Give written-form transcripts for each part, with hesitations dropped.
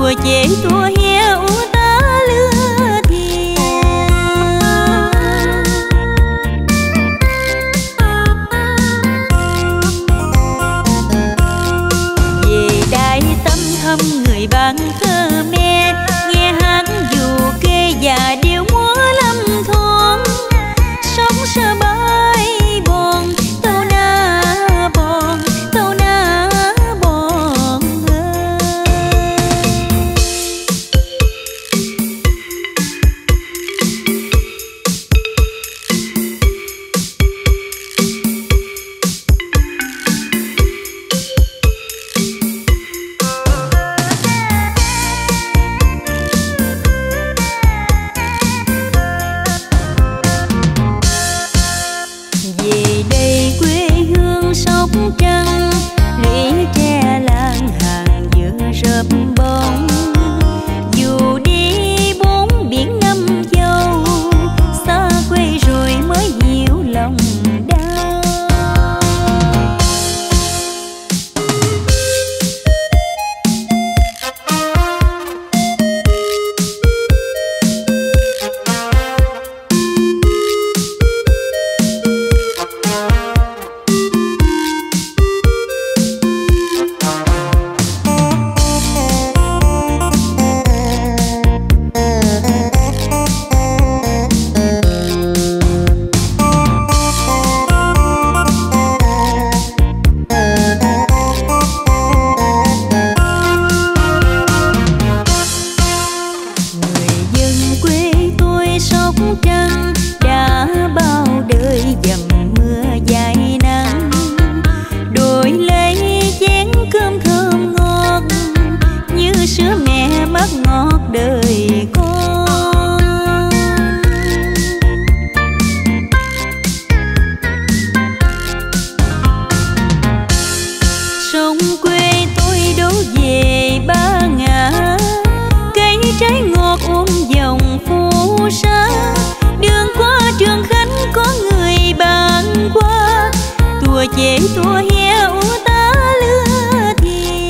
Thua chế thua heo ta lừa thiệt. Về đại tâm thâm người bạn thơ me, nghe hát dù kê và điệu múa lâm thôn. Sống sơ bay bòn tàu na bòn, tàu na bòn về đây quê hương Sóc Trăng, lũy tre lan hàng giữa rợp bóng. Dù đi bốn biển năm châu, xa quê rồi mới hiểu lòng đau. Ngọt đời con. Sông quê tôi đổ về Ba Ngã, cây trái ngọt uống dòng phù sa. Đường qua Trường Khánh có người bạn qua, tua chế tua heo ta lừa thiệt.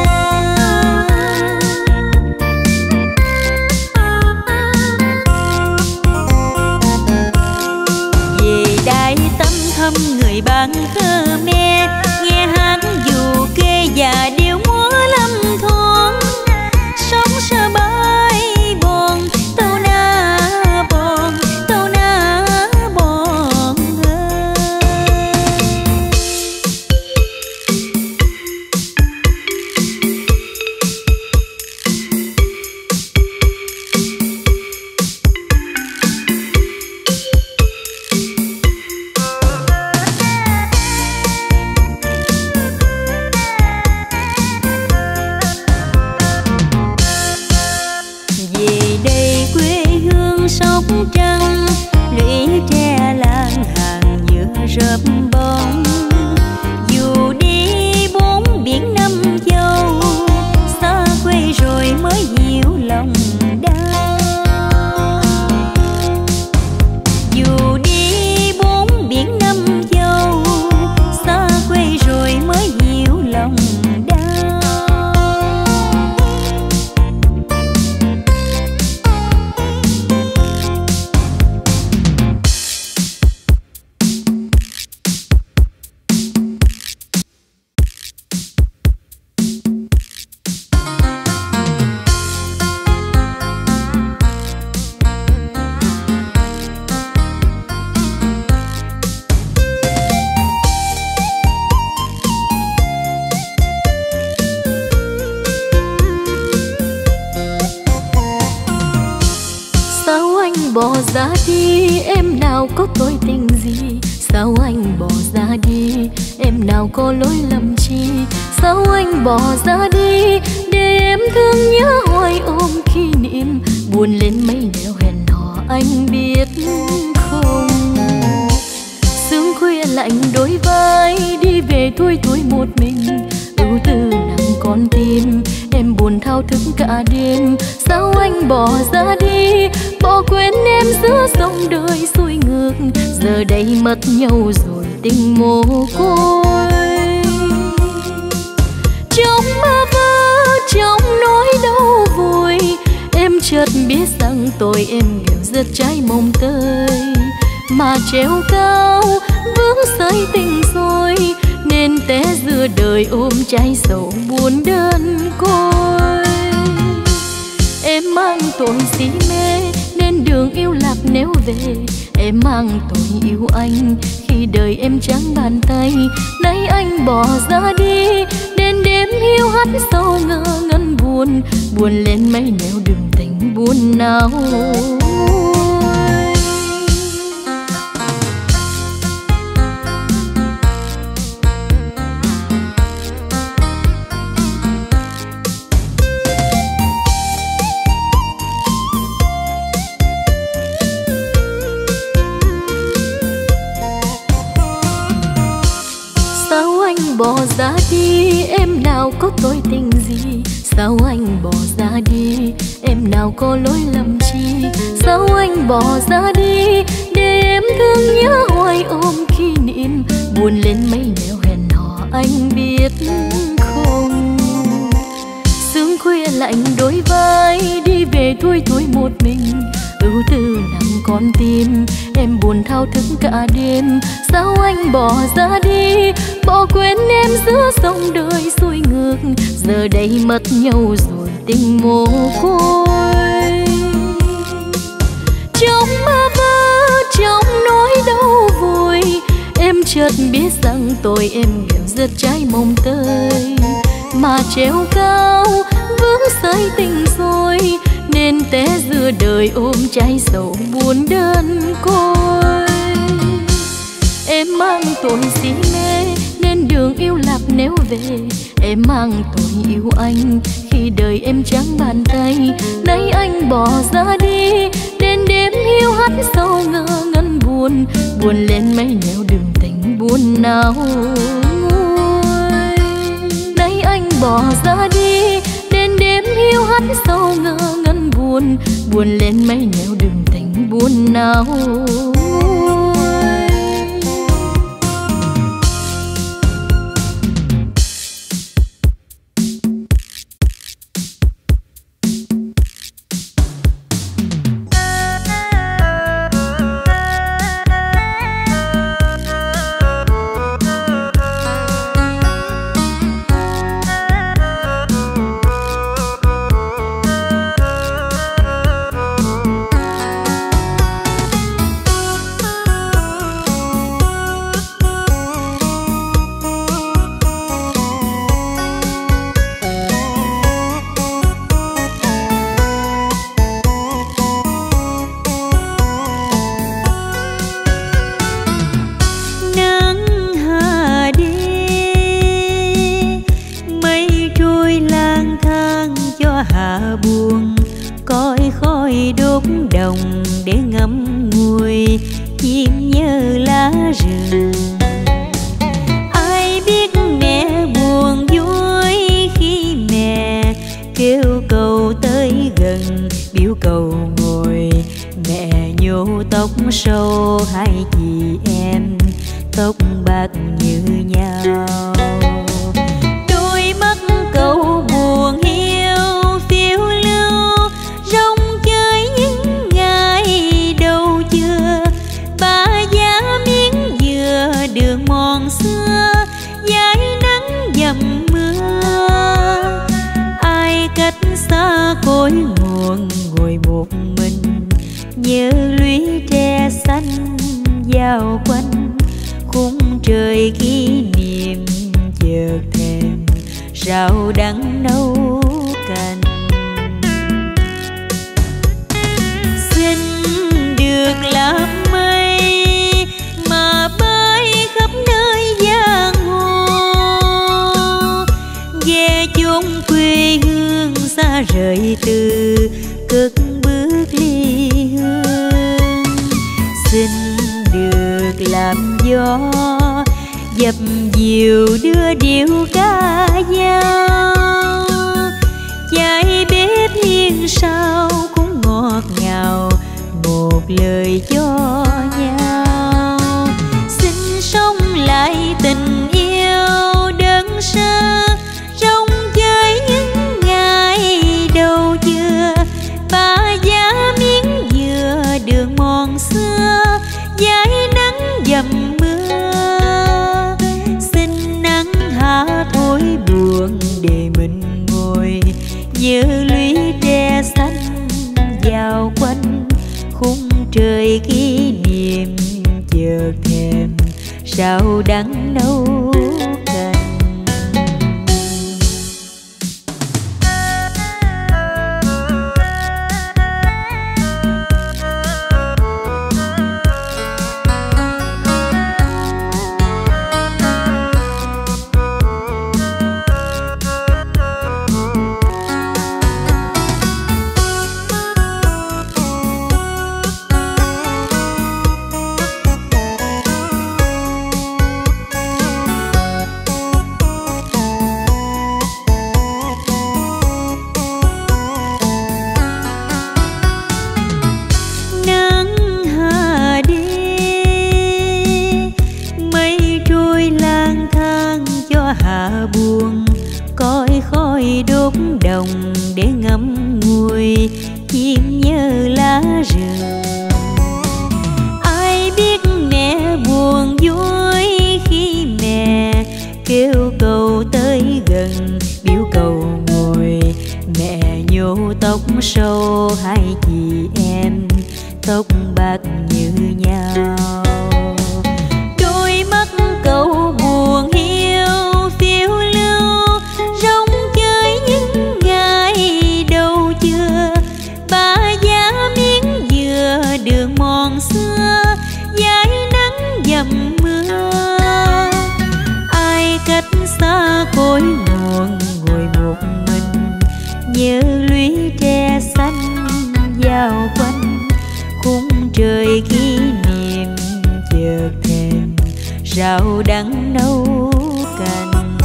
Thăm người bạn thơ me, nghe hát dù kê và điệu múa lâm thôn. Sống sơ bay bòn tàu na bòn, tàu na bòn Sóc Trăng, lũy tre lan hàng giữa rợp bóng. Dù đi bốn biển năm châu, xa quê rồi mới hiểu lòng đau. Dù đi bốn biển năm châu, xa quê rồi mới hiểu lòng đau. Bỏ ra đi em nào có tôi tình gì, sao anh bỏ ra đi em nào có lỗi lầm chi. Sao anh bỏ ra đi để em thương nhớ hoài ôm kỷ niệm, buồn lên mấy nẻo hẹn hò anh biết không. Sương khuya lạnh đôi vai đi về thui thủi một mình, ưu tư nặng con tim em buồn thao thức cả đêm. Sao anh bỏ ra đi bỏ quên em giữa dòng đời xuôi ngược, giờ đây mất nhau rồi tình mồ côi. Trong mơ vơ trong nỗi đau vùi. Em chợt biết rằng tội em nghèo rất trái mong tới, mà treo cao vướng sợi tình rồi, nên té giữa đời ôm trái sầu buồn đơn côi. Em mang tội si mê nên đường yêu lạc nếu về, em mang tội yêu anh khi đời em trắng bàn tay. Nay anh bỏ ra đi đến đêm hiu hắt sâu ngơ ngẩn buồn, buồn lên mấy nẻo đường tình buồn nào. Bỏ ra đi em nào có tội tình gì, sao anh bỏ ra đi em nào có lỗi lầm chi. Sao anh bỏ ra đi để em thương nhớ hoài ôm kỷ niệm, buồn lên mấy nẻo hẹn hò anh biết không. Sương khuya lạnh đôi vai đi về thui thối một mình, ưu tư nặng con tim em buồn thao thức cả đêm. Sao anh bỏ ra đi bỏ quên em giữa dòng đời xuôi ngược, giờ đây mất nhau rồi tình mồ côi. Trong mơ vơ trong nỗi đau vùi, em chợt biết rằng tội em nghèo rất trái mong tới, mà treo cao vướng sợi tình rồi, nên té giữa đời ôm trái sầu buồn đơn côi. Em mang tội si mê nên đường yêu lạc nếu về, em mang tội yêu anh khi đời em trắng bàn tay. Nay anh bỏ ra đi đến đêm hiu hắt sâu ngơ ngẩn buồn, buồn lên mấy nẻo đường tình buồn nào nguôi. Nay anh bỏ ra đi đến đêm hiu hắt sâu ngơ ngẩn buồn, buồn lên mấy nẻo đường tình buồn nào. Tình yêu đơn sơ trong chơi những ngày như lũy tre xanh dạo quanh khung trời kỷ niệm chợt thèm sao đắng nấu canh. Buồn coi khói đốt đồng để ngắm ngùi chim nhớ lá rừng. Ai biết mẹ buồn vui khi mẹ kêu cầu tới gần, biểu cầu ngồi mẹ nhổ tóc sâu hai chị em tóc bạc như nhau. Đôi mắt cậu buồn hiu phiêu lưu rong chơi những ngày đầu chưa. Ba giá miếng dừa đường mòn xưa dải nắng dầm mưa. Ai cách xa cội nguồn ngồi một mình nhớ lũy tre xanh dạo quanh khung trời kỷ niệm chợt thèm rau đắng nấu canh.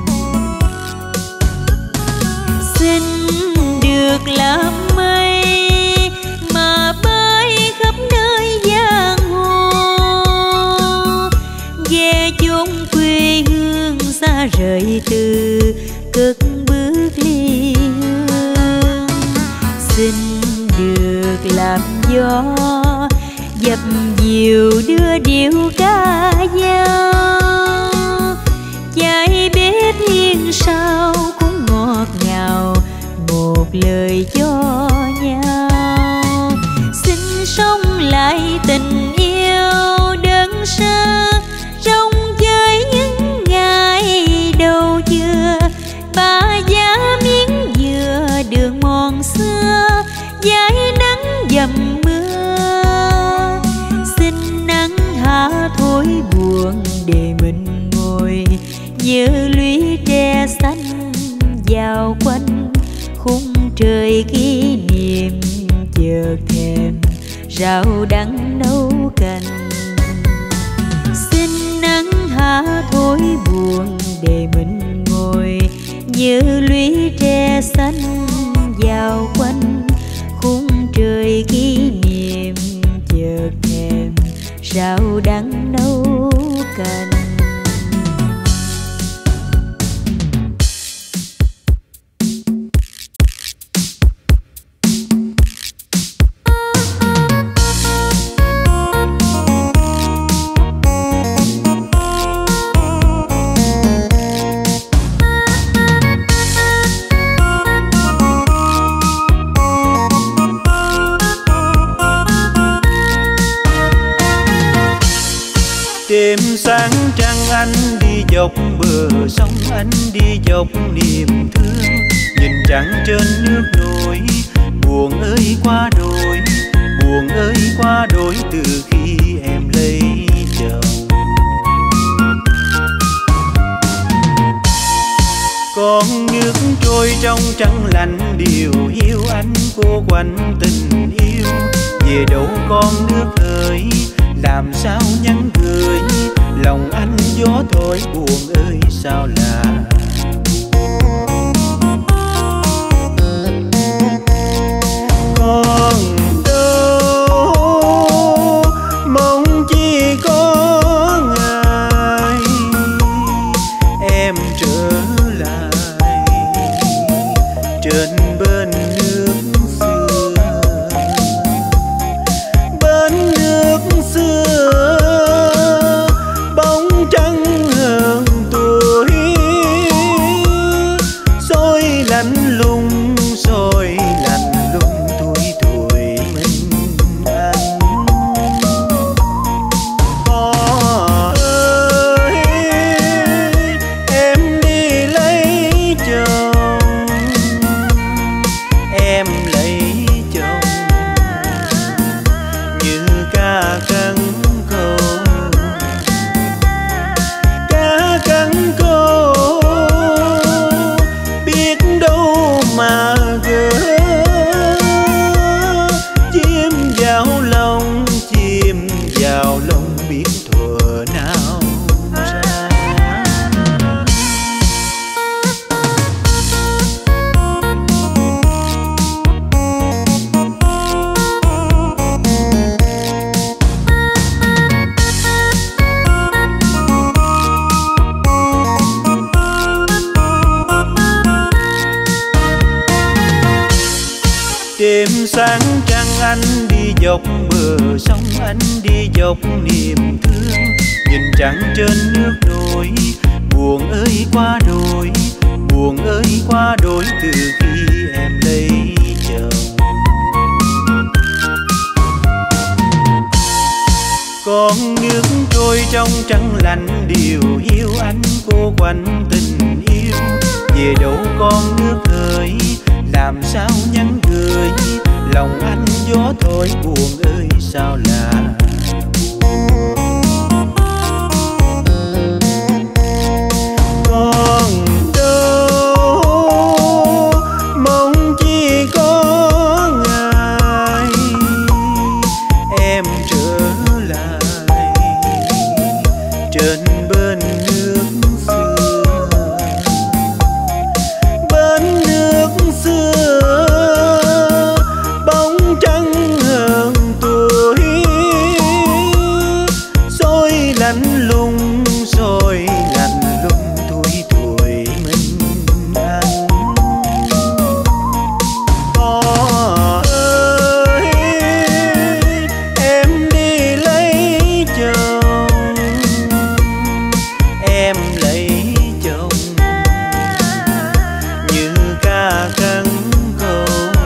Xin được làm mây mà bay khắp nơi giang hồ, về chốn quê hương xa rời từ cất bước ly hương. Xin được làm gió dập dìu đưa điệu ca dao, chai bếp hiên sao cũng ngọt ngào một lời cho nhau. Xin sống lại tình yêu đơn sơ rong chơi những ngày đầu chưa. Ba giá miếng dừa đường mòn xưa dải nắng dầm mưa. Xin nắng hạ thổi buồn để mình ngồi nhớ lũy tre xanh dạo quanh khung trời kỷ niệm chợt thèm rau đắng nấu canh. Xin nắng hạ thổi buồn để mình ngồi nhớ lũy tre xanh dạo quanh khung trời kỷ niệm chợt thèm rau đắng nấu canh. Đêm sáng trăng anh đi dọc bờ sông, anh đi dọc niềm thương. Nhìn trăng trên nước nổi, buồn ơi qua đôi, buồn ơi qua đôi từ khi em lấy chồng. Con nước trôi trong trăng lạnh điều hiu anh cô quạnh tình yêu. Về đâu con nước ơi làm sao nhắn gửi, lòng anh gió thổi buồn ơi sao là. Con đâu mong chỉ có ngày em trở lại trên bên nước xưa, bên nước xưa bóng trắng hơn tuổi. đêm sáng trăng anh đi dọc bờ sông, anh đi dọc niềm thương. Nhìn trăng trên nước nổi, buồn ơi qua đôi, buồn ơi qua đôi từ khi em lấy chồng. Con nước trôi trong trăng lạnh điều hiu anh cô quạnh tình yêu. Về đâu con nước ơi, làm sao nhắn gửi lòng anh gió thổi buồn ơi sao là. Con đâu mong chỉ có ngày em trở lại trên bên nước xưa, bên nước xưa bóng trắng hơn tuổi, soi lạnh lùng soi lạnh lùng tuổi tuổi mình anh. Có ơi em đi lấy chồng, em lấy chồng như ca cắn khô,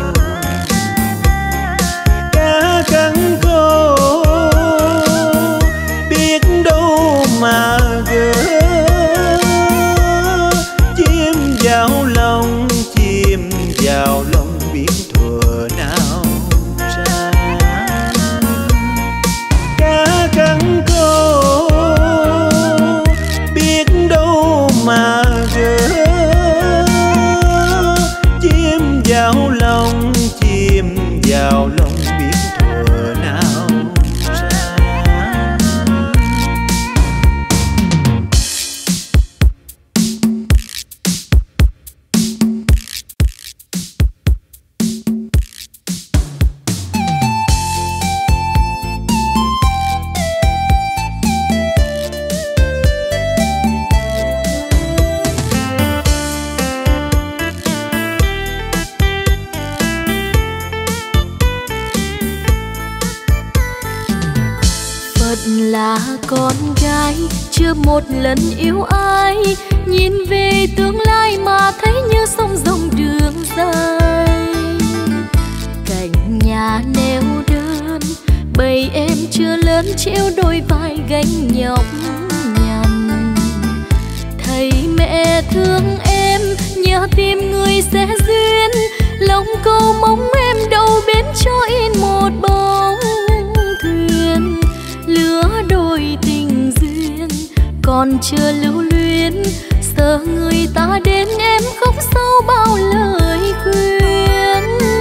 cá cắn khô biết đâu mà gỡ. Chim vào lòng, chim vào lòng biết thuở nào ra. Cá cắn khô biết đâu mà gỡ. Chim vào lòng, chim vào lòng biết thuở nào ra. Phật là con gái chưa một lần yêu ai, nhìn về tương lai mà thấy như sông rộng đường dài. Cạnh nhà neo đơn, bầy em chưa lớn treo đôi vai gánh nhọc nhằn. Thấy mẹ thương em, nhớ tìm người sẽ duyên, lòng câu mong em đâu bến cho in một bóng thuyền. Lứa đôi tình duyên còn chưa lưu luyến, sợ người ta đến em khóc sâu bao lời khuyên.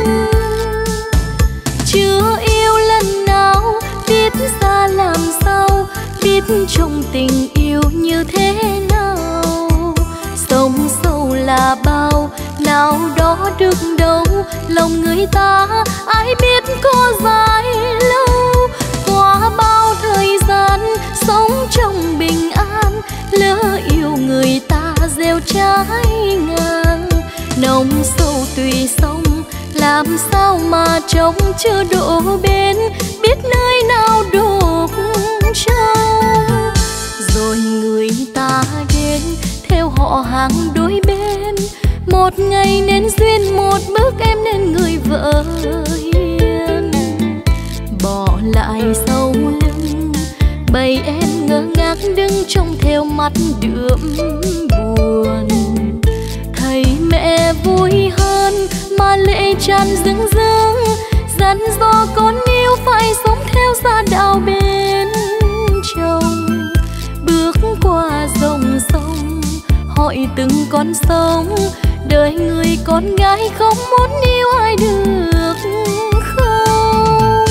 Chưa yêu lần nào biết xa làm sao, biết trong tình yêu như thế nào. Sông sâu là bao, nào đó được đâu, lòng người ta ai biết có dài lâu. Qua bao thời gian sống trong bình an, lỡ yêu người ta gieo trái ngang. Nồng sâu tùy sông, làm sao mà trông chưa đổ bên, biết nơi nào đục trông. Rồi người ta đến theo họ hàng đôi bên, một ngày nên duyên, một bước em nên người vợ hiền. Bỏ lại sau lưng bầy em ngơ ngác đứng trông theo mắt đượm buồn. Thấy mẹ vui hơn mà lệ tràn rưng rưng, dặn dò con yêu phải sống theo gia đạo bên chồng. Bước qua dòng sông hỏi từng con sông, đời người con gái không muốn yêu ai được không.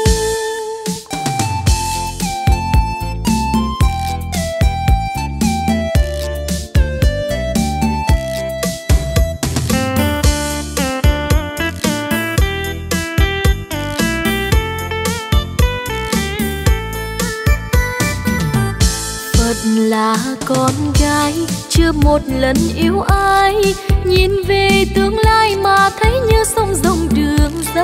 Phật là con gái chưa một lần yêu ai, nhìn về tương lai mà thấy như sông rộng đường dài.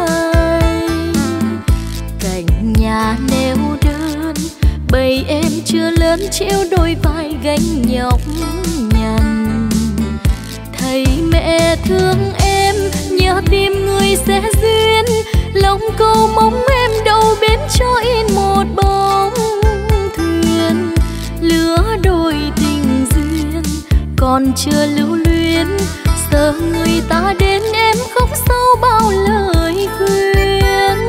chưa lớn chịu đôi vai gánh nhọc nhằn. Thầy mẹ thương em, nhớ tìm người sẽ duyên, lòng cầu mong em đầu bến cho in một bóng thuyền. Lứa đôi tình duyên còn chưa lưu luyến, giờ người ta đến em khóc sâu bao lời khuyên.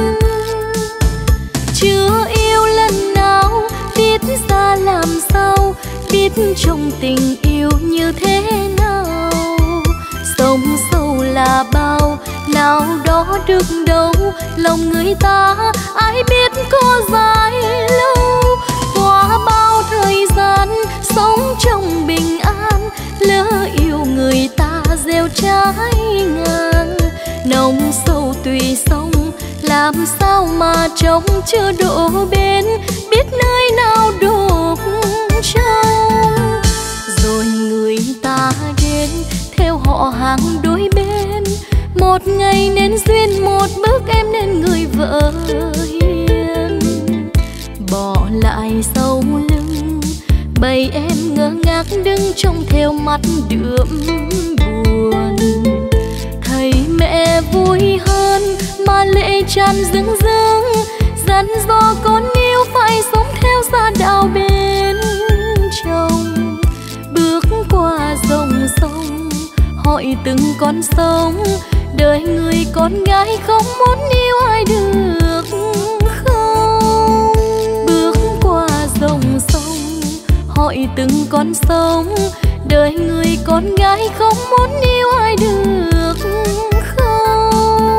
Chưa yêu lần nào biết ra làm sao, biết trong tình yêu như thế nào. Sông sâu là bao, nào đó được đâu, lòng người ta ai biết có dài lâu. Qua bao thời gian sống trong bình an, lỡ yêu người ta gieo trái ngang. Nồng sâu tùy sông, làm sao mà trông chưa đổ bên, biết nơi nào đổ trông. Rồi người ta đến theo họ hàng đôi bên, một ngày nên duyên một bước em nên người vợ hiền. Bỏ lại sau lưng bầy em ngơ ngác đứng trông theo mắt đượm buồn. Thầy mẹ vui hơn mà lệ tràn rưng rưng, dặn dò con yêu phải sống theo gia đạo bên chồng. Bước qua dòng sông hỏi từng con sông, đời người con gái không muốn yêu ai được không. Bước qua dòng sông hỏi từng con sông, đời người con gái không muốn yêu ai được không.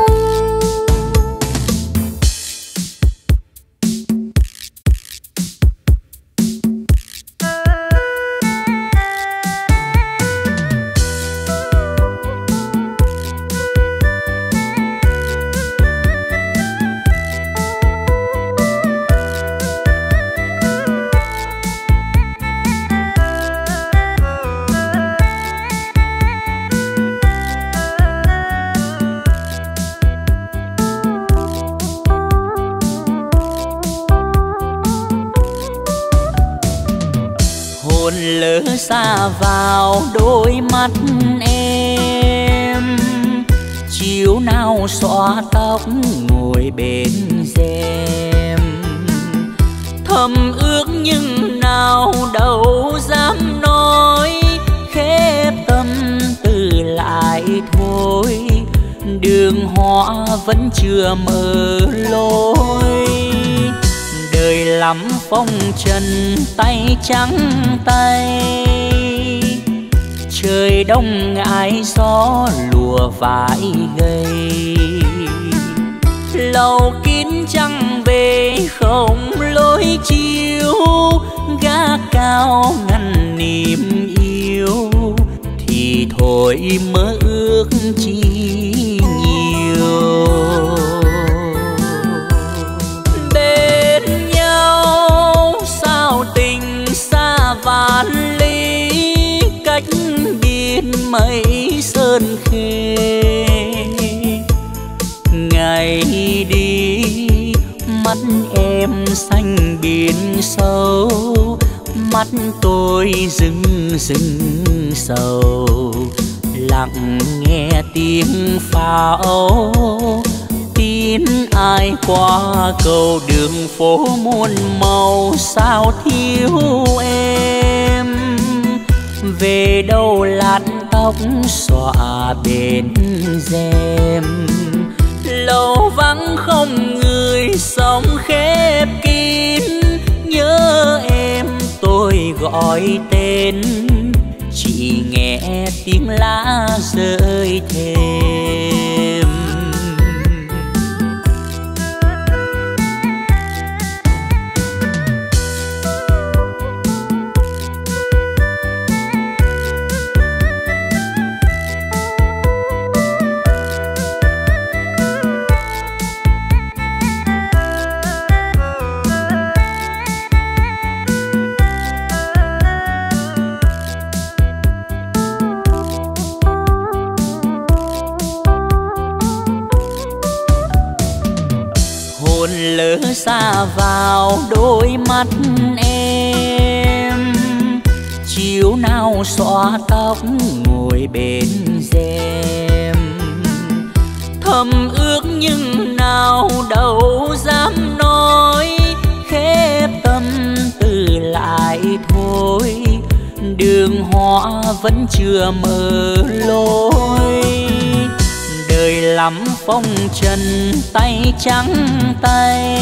Lỡ xa vào đôi mắt em, chiều nào xõa tóc ngồi bên rèm. Thầm ước nhưng nào đâu dám nói, khép tâm tư lại thôi. Đường hoa vẫn chưa mở lối, đời lắm phong trần tay trắng tay. Trời đông ngại gió lùa vải gầy, lầu kín trăng về không lối chiếu. Gác cao ngăn niềm yêu thì thôi mơ ước chi nhiều. Vạn lý cách biên mây sơn khê, ngày đi mắt em xanh biển sâu, mắt tôi rưng rưng sầu. Lặng nghe tiếng pháo tin ai qua cầu, đường phố muôn màu sao thiếu em. Về đâu lát tóc xõa bên rèm, lầu vắng không người sống khép kín. Nhớ em tôi gọi tên, chỉ nghe tiếng lá rơi thêm. lỡ xa vào đôi mắt em. Chiều nào xõa tóc ngồi bên rèm, thầm ước nhưng nào đâu dám nói, khép tâm tư lại thôi, đường hoa vẫn chưa mở lối. Đời lắm phong trần tay trắng tay,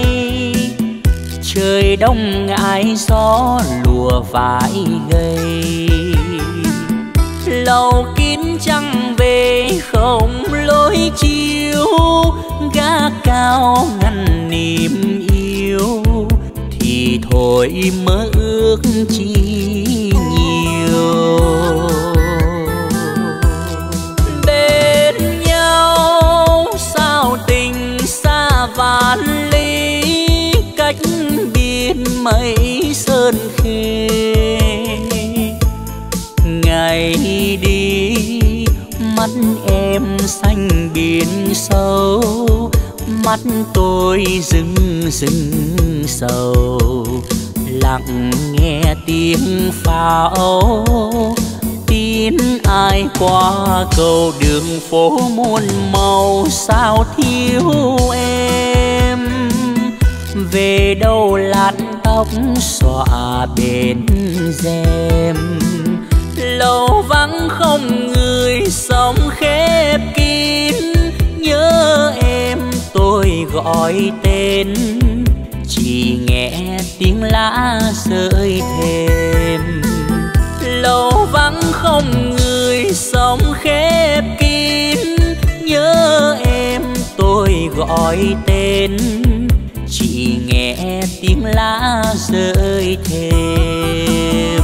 trời đông ngại gió lùa vải gầy. Lầu kín trăng về không lối chiếu, gác cao ngăn niềm yêu, thì thôi mơ ước chi nhiều. Bên nhau sao tình xa vạn ly, cách biển mây sơn khê. Ngày đi mắt em xanh biển sâu, mắt tôi rưng rưng sầu, lặng nghe tiếng pháo tin ai qua cầu. Đường phố muôn màu sao thiếu em, về đâu lát tóc xõa bên rèm. Lầu vắng không người sống khép kín, nhớ em tôi gọi tên, chỉ nghe tiếng lá rơi thềm. Lầu vắng không người sống khép kín, nhớ em tôi gọi tên, chỉ nghe tiếng lá rơi thềm.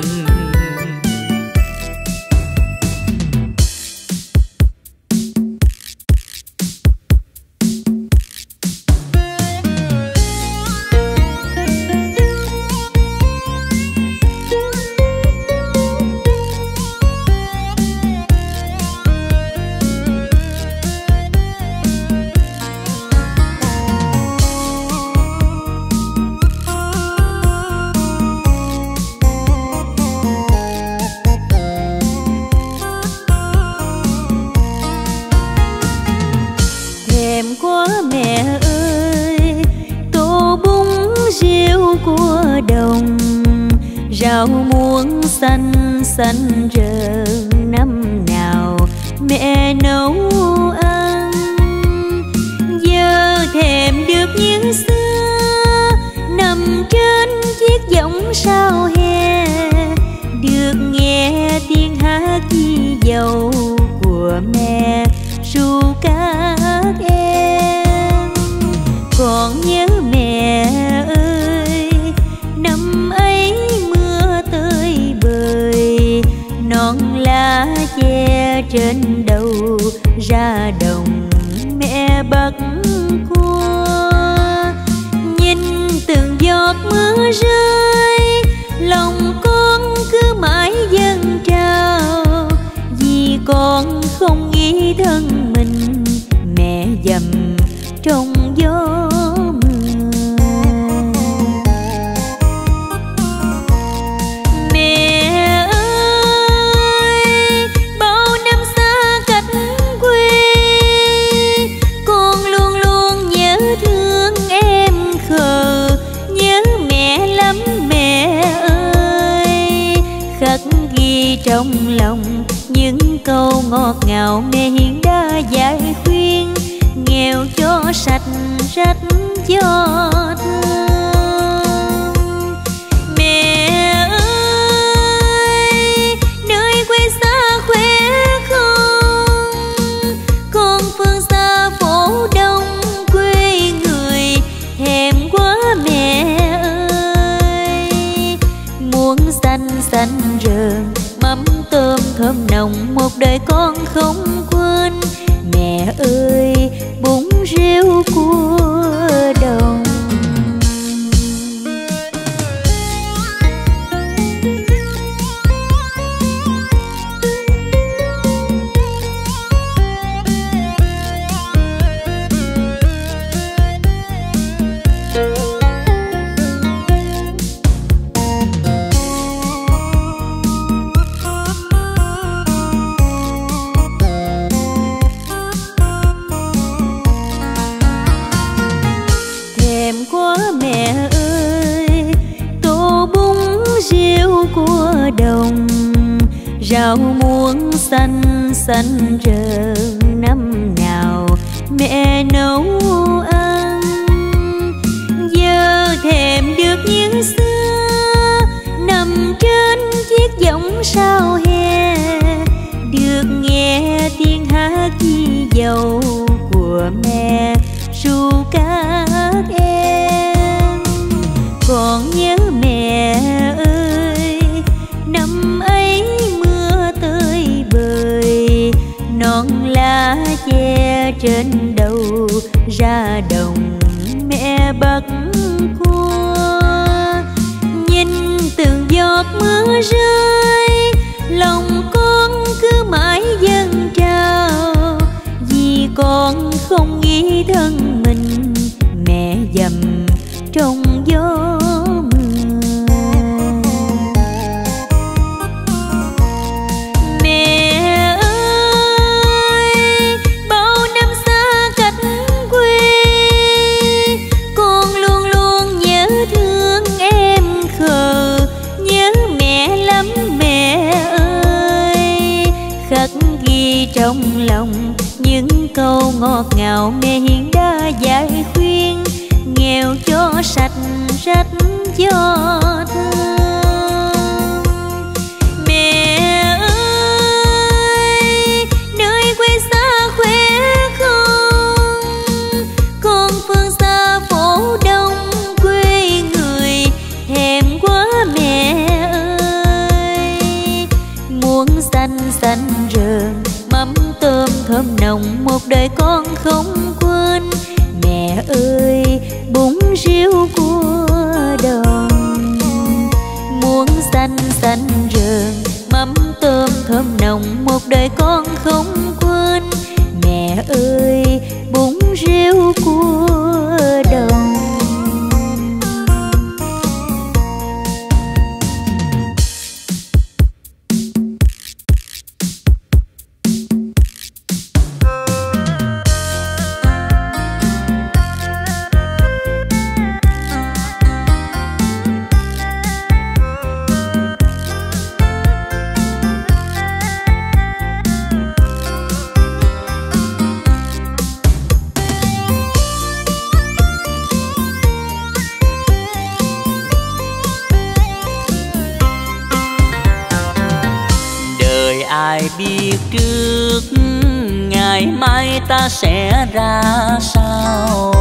Rau muống xanh xanh rợn năm nào mẹ nấu ăn, giờ thèm được như xưa nằm trên chiếc võng sao hè, được nghe tiếng hát chi dầu của mẹ ru các em. Còn nhớ mẹ ơi, năm ấy tới bời, non lá che trên đầu ra đồng mẹ bắt cua. Nhìn từng giọt mưa rơi, lòng con cứ mãi dâng trào, vì con không nghĩ thân mình mẹ dầm trong gió. Trong lòng những câu ngọt ngào mẹ hiền đã dạy khuyên, nghèo cho sạch rách cho thơm. Mẹ ơi, nơi quê xa khỏe không? Con phương xa phố đông quê người thèm quá mẹ ơi. Muỗng xanh xanh rờn mắm tôm thơm nồng một đời con không quên. Mẹ ơi, bún riêu cua đồng. Rau muống xanh xanh rợn năm nào mẹ nấu ăn. Giờ thèm được như xưa nằm trên chiếc võng sao hè, được nghe tiếng hát chi dầu của mẹ ru các em. Còn nhớ mẹ ơi, năm ấy mưa tơi bời, non lá che trên đầu ra đồng mẹ bắt cua. Nhìn từng giọt mưa rơi, lòng con cứ mãi dâng trào, vì con không nghĩ thân mình mẹ dầm trong gió mưa. Mẹ ơi, bao năm xa cách quê, con luôn luôn nhớ thương em khờ, nhớ mẹ lắm mẹ ơi. Khắc ghi trong lòng những câu ngọt ngào mẹ hiền đã dạy khuyên, nghèo cho sạch rách cho thơm. Mẹ ơi, nơi quê xa khỏe không, con phương xa phố đông quê người, thèm quá mẹ ơi. Muỗng xanh xanh rờn mắm tôm thơm nồng, một đời con không quên. Mẹ ơi, bún riêu cua đồng, muỗng xanh xanh rờn mắm tôm thơm nồng, một đời con không quên. Mẹ ơi, bún riêu cua đồng. Ai biết trước ngày mai ta sẽ ra sao,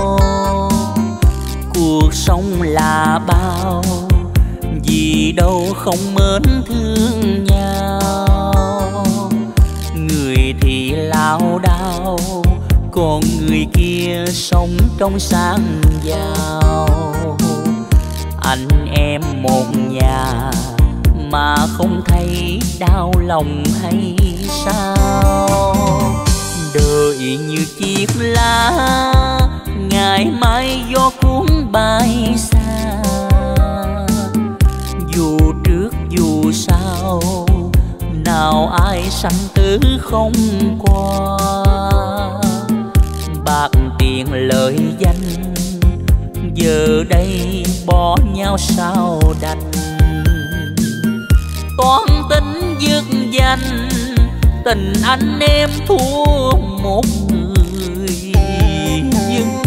cuộc sống là bao vì đâu không mến thương nhau. Người thì lao đao, còn người kia sống trong sáng giàu. Anh em một nhà mà không thấy đau lòng hay sao. Đời như chiếc lá ngày mai gió cuốn bay xa, dù trước dù sau nào ai sanh tử không qua. Bạc tiền lợi danh giờ đây bỏ nhau sao đành, toan tính dứt danh tình anh em thua một người dưng.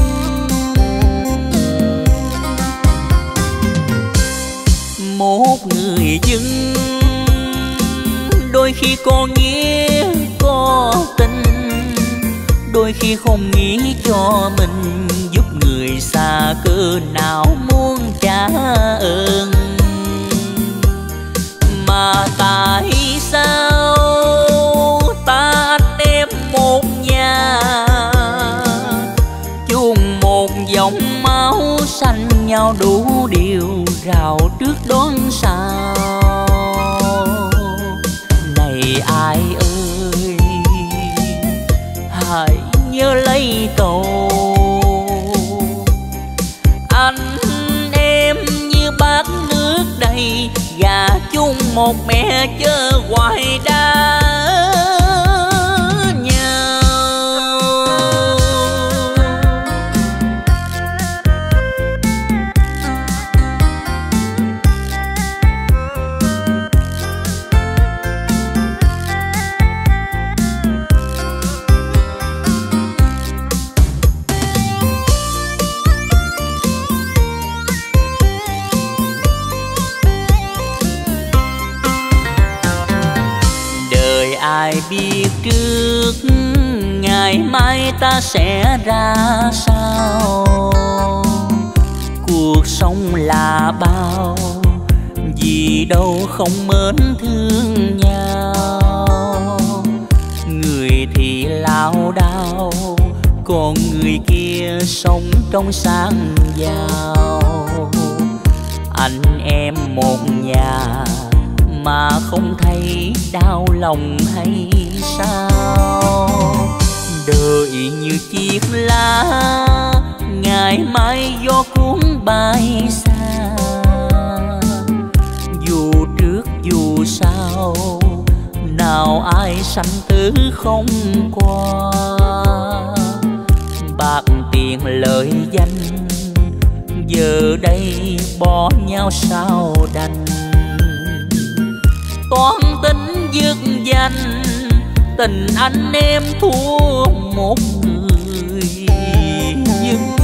Một người dưng đôi khi có nghĩa có tình, đôi khi không nghĩ cho mình, giúp người xa cỡ nào muốn trả ơn. Mà tại sao ta anh em một nhà, chung một dòng máu xanh nhau đủ điều rào trước đón sau. Này ai ơi, hãy nhớ lấy câu anh em như bát nước đầy, gà chung một mẹ chớ hoài đa nhau. ngày mai ta sẽ ra sao. Cuộc sống là bao, vì đâu không mến thương nhau. Người thì lao đao, còn người kia sống trong sáng giàu. Anh em một nhà mà không thấy đau lòng hay sao. Đời như chiếc lá, ngày mai gió cuốn bay xa. Dù trước dù sau, nào ai sanh tử không qua. Bạc tiền lợi danh, giờ đây bỏ nhau sao đành. Toan tính dứt danh, tình anh em thua một người dưng.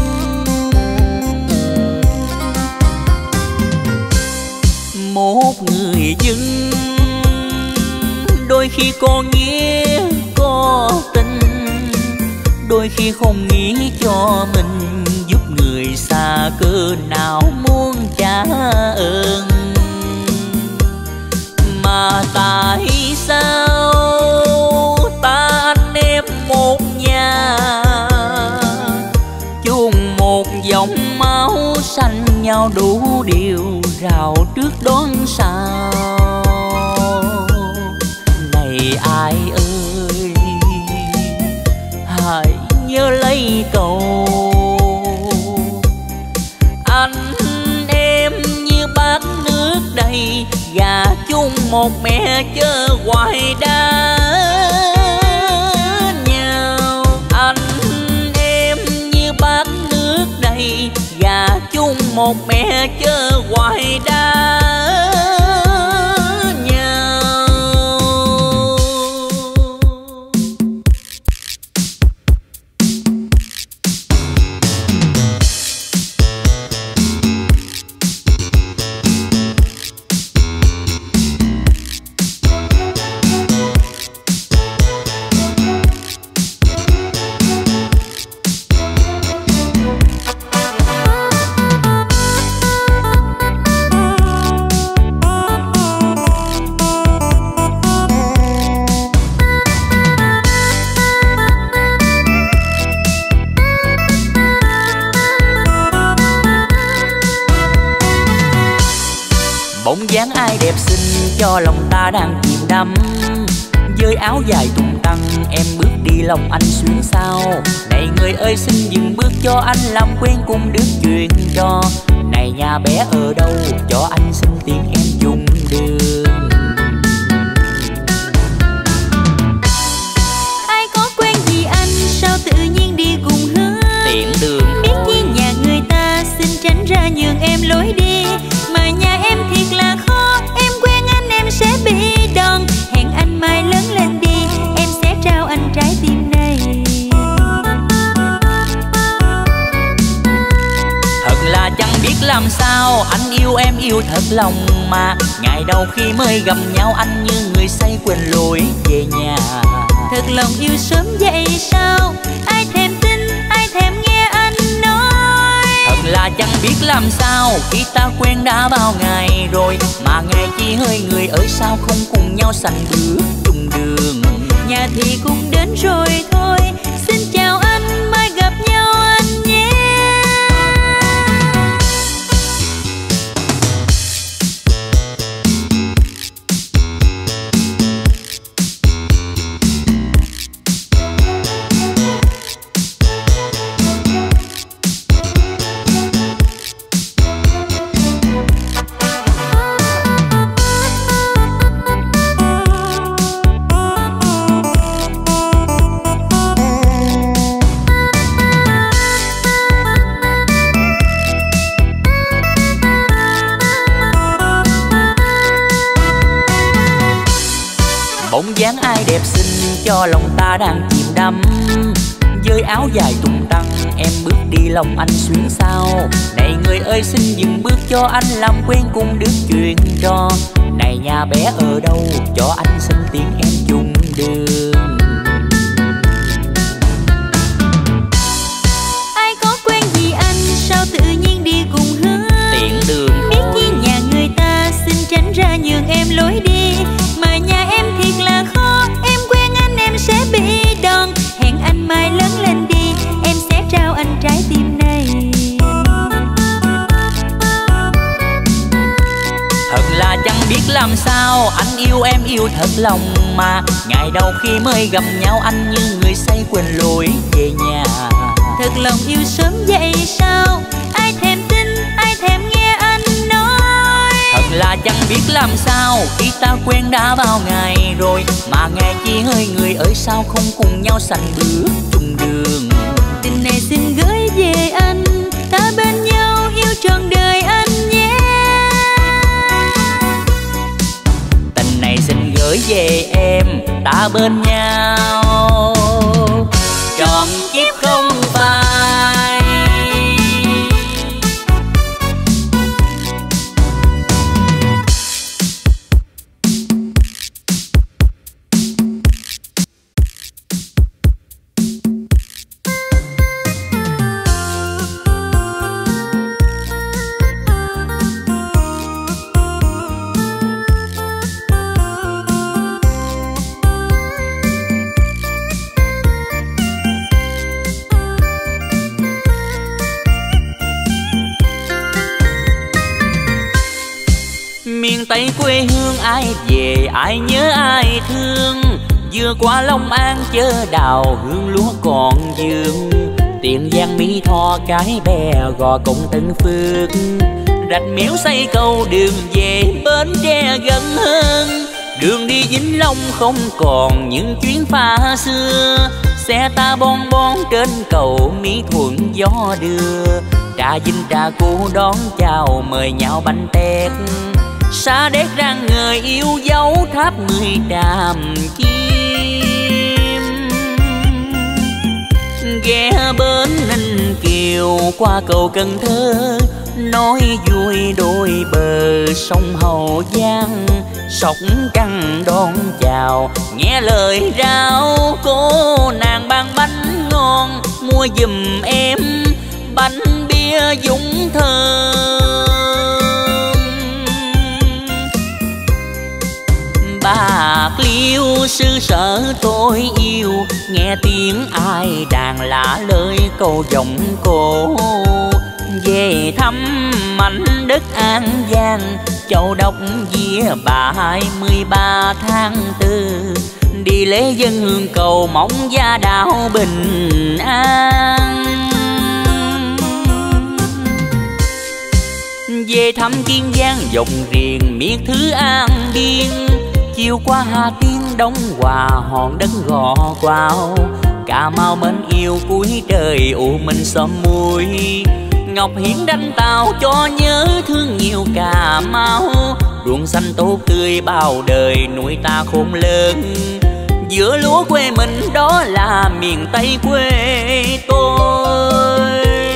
Một người dưng đôi khi có nghĩa có tình, đôi khi không nghĩ cho mình. Giúp người xa cỡ nào muốn trả ơn, mà tại sao ta anh em một nhà, chung một dòng máu xanh nhau đủ điều rào trước đón sau. Này ai ơi, hãy nhớ lấy câu anh em như bát nước đầy, gà chung một mẹ chớ hoài đá nhau. Anh em như bát nước đầy, gà chung một mẹ chớ hoài đá nhau. Bóng dáng ai đẹp xinh cho lòng ta đang chìm đắm. Với áo dài tung tăng em bước đi lòng anh xuyên sao. Này người ơi xin dừng bước cho anh làm quen cùng đứa chuyện trò. Này nhà bé ở đâu cho anh xin tiếng em chung đường. Ai có quen gì anh sao tự nhiên đi cùng hướng. Tiện đường biết với nhà người ta xin tránh ra nhường em lối đi. Mà nhà em thiệt là khó, em quen anh em sẽ bị đòn. Hẹn anh mai lớn lên đi, em sẽ trao anh trái tim này. Thật là chẳng biết làm sao, anh yêu em yêu thật lòng mà. Ngày đầu khi mới gặp nhau anh như người say quên lối về nhà. Thật lòng yêu sớm vậy sao, ai thèm tin, ai thèm nghe anh nói. Thật là chẳng biết làm sao, khi ta quen đã bao ngày rồi. Mà ngày chỉ hơi người ở sao không cùng nhau sành bước chung đường. Nhà thì cũng đến rồi thôi, xin chào anh, mai gặp nhau anh nhé. Bóng dáng ai đẹp xinh cho lòng ta đang chìm đắm. Với áo dài tung tăng em bước đi lòng anh xuyến sao. Này người ơi xin dừng bước cho anh làm quen cùng đứa chuyện trò. Này nhà bé ở đâu cho anh xin tiếng em chung đường. làm sao, anh yêu em yêu thật lòng mà. Ngày đầu khi mới gặp nhau anh như người say quên lối về nhà. Thật lòng yêu sớm vậy sao, ai thèm tin, ai thèm nghe anh nói. Thật là chẳng biết làm sao, khi ta quen đã bao ngày rồi, mà nghe chỉ hơi người ơi sao không cùng nhau sành bước chung đường. Tình này xin gửi về anh, ta bên nhau yêu trọn đời anh nhé. Tình này xin gửi về em, ta bên nhau trọn kiếp không phai. Miền Tây quê hương ai về ai nhớ ai thương. Vừa qua Long An chớ đào hương lúa còn dương. Tiền Giang Mỹ Tho Cái Bè Gò Công Tân Phước. Rạch Miễu xây cầu đường về Bến Tre gần hơn. Đường đi Vĩnh Long không còn những chuyến pha xưa. Xe ta bon bon trên cầu Mỹ Thuận gió đưa. Trà Vinh trà cũ đón chào mời nhau bánh tét. Sa đéc răng người yêu dấu tháp 10 đàm chim. Ghé bến Ninh Kiều qua cầu Cần Thơ. Nói vui đôi bờ sông Hậu Giang. Sóc Trăng đón chào nghe lời rao. Cô nàng ban bánh ngon mua giùm em bánh bia Dũng Thơm. Bạc Liêu xứ sở tôi yêu, nghe tiếng ai đàn lạ lời câu giọng cổ. Về thăm mảnh đất An Giang, Châu Đốc Vía Bà 23 tháng 4. Đi lễ dân hương cầu mong gia đạo bình an. Về thăm Kiên Giang dòng riêng miệt thứ An Biên. Chiều qua Hà Tiên Đông Hòa hòn đất Gò Quao. Cà Mau mến yêu cuối trời u minh xóm muối. Ngọc Hiển đánh tàu cho nhớ thương nhiều Cà Mau. Ruộng xanh tốt tươi bao đời nuôi ta khôn lớn. Giữa lúa quê mình đó là miền Tây quê tôi.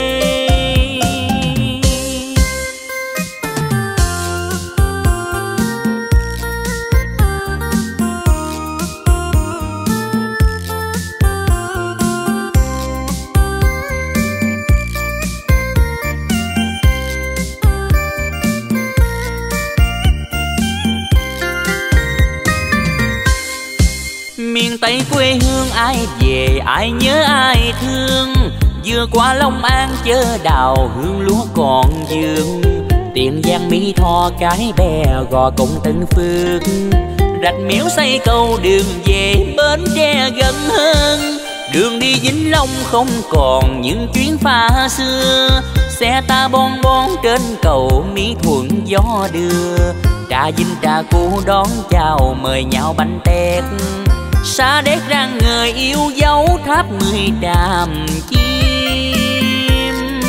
Miền Tây quê hương ai về ai nhớ ai thương. Vừa qua Long An chớ đào hương lúa còn dương. Tiền Giang Mỹ Tho Cái Bè Gò Công Tân Phước. Rạch Miễu xây cầu đường về Bến Tre gần hơn. Đường đi Vĩnh Long không còn những chuyến pha xưa. Xe ta bon bon trên cầu Mỹ Thuận gió đưa. Trà Vinh trà cũ đón chào mời nhau bánh tét. Sa đéc răng người yêu dấu tháp 10 đàm chim.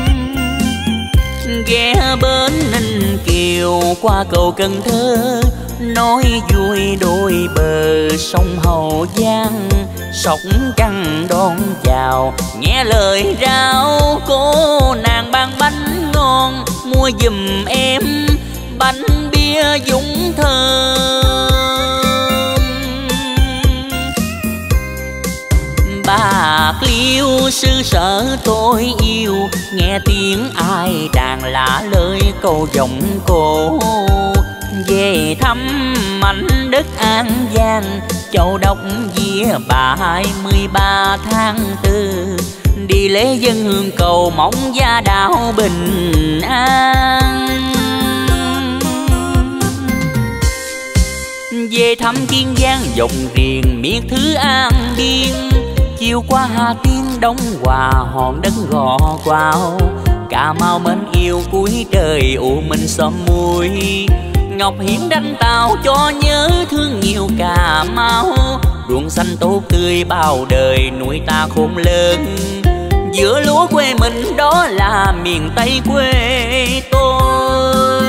Ghé bến Ninh Kiều qua cầu Cần Thơ. Nói vui đôi bờ sông Hậu Giang. Sóc Trăng đón chào nghe lời rao. Cô nàng ban bánh ngon mua giùm em bánh bia Dũng Thơm. Bạc Liêu xứ sở tôi yêu, nghe tiếng ai đàn lạ lời câu giọng cổ. Về thăm mảnh đất An Giang, Châu Đốc Vía Bà 23 tháng 4. Đi lễ dân hương cầu mong gia đạo bình an. Về thăm Kiên Giang dòng riêng miệt thứ An Biên, chiều qua Hà Tiên Đông Hòa hòn đất gò quao. Cà Mau mến yêu cuối trời u minh xóm muối, Ngọc Hiển đánh tàu cho nhớ thương nhiều Cà Mau. Ruộng xanh tốt tươi bao đời nuôi ta khôn lớn, giữa lúa quê mình đó là miền Tây quê tôi.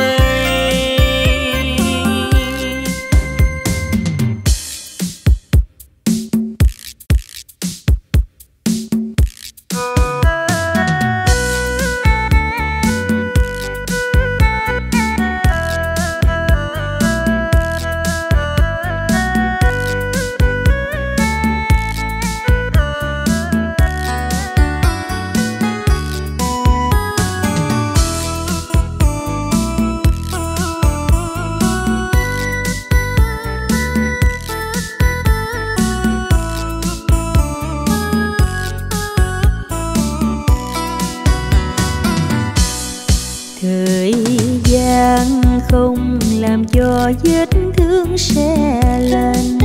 Không làm cho vết thương se lành,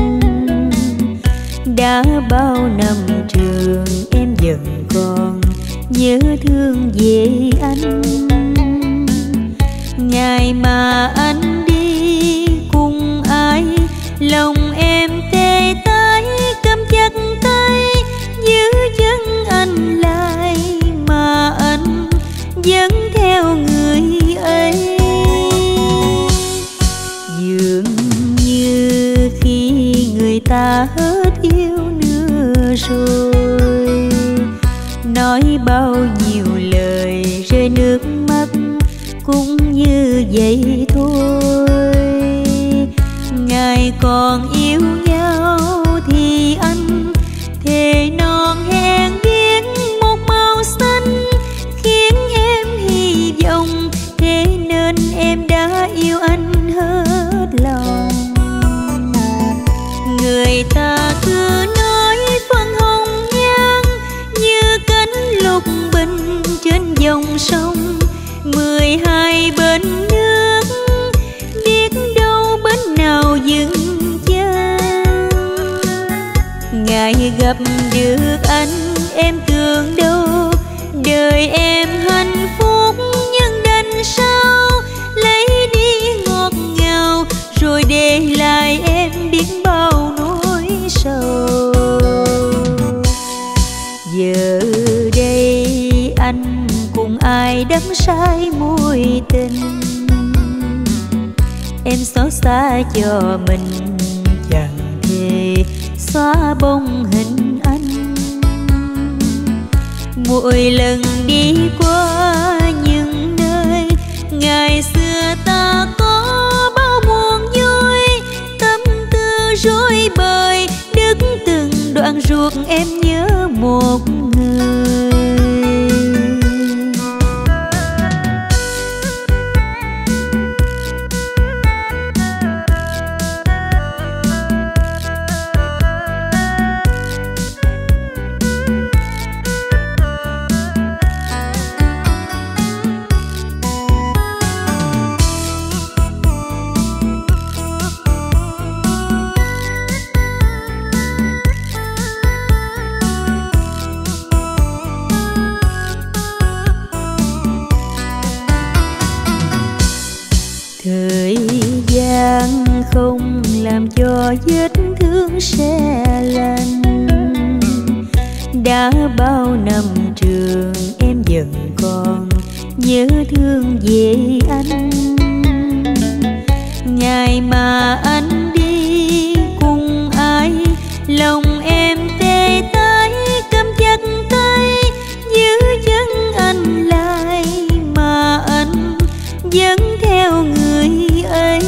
đã bao năm trường em vẫn còn nhớ thương về anh. Ngày mà anh đi cùng ai, lòng em tê tái cầm chặt tay giữ chân anh lại, mà anh vẫn theo người ấy. Dường như khi người ta hết yêu nữa rồi, nói bao nhiêu lời rơi nước mắt cũng như vậy thôi. Ngày còn yêu nhau thì anh thề non hẹn viết một màu xanh, khiến em hy vọng, thế nên em đã yêu anh hết lòng. Người ta cứ nói phân hồng nhan như cánh lục bình trên dòng sông, 12 bên nước biết đâu bên nào dừng chân. Ngày gặp được anh em tưởng đâu đời em hạnh phúc, nhưng đành sao lấy đi ngọt ngào rồi để lại em biết bao nỗi sầu. Giờ đây anh cùng ai đắm say mối tình, em xót xa cho mình chẳng thể xóa bóng hình anh. Mỗi lần đi qua những nơi ngày xưa ta có bao buồn vui, tâm tư rối bời đứt từng đoạn ruột em nhớ một người. Thời gian không làm cho vết thương se lành, đã bao năm trường em vẫn còn nhớ thương về anh. Ngày mà anh đi cùng ai, lòng em tê tái cầm chặt tay giữ chân anh lại, mà anh vẫn theo người ấy.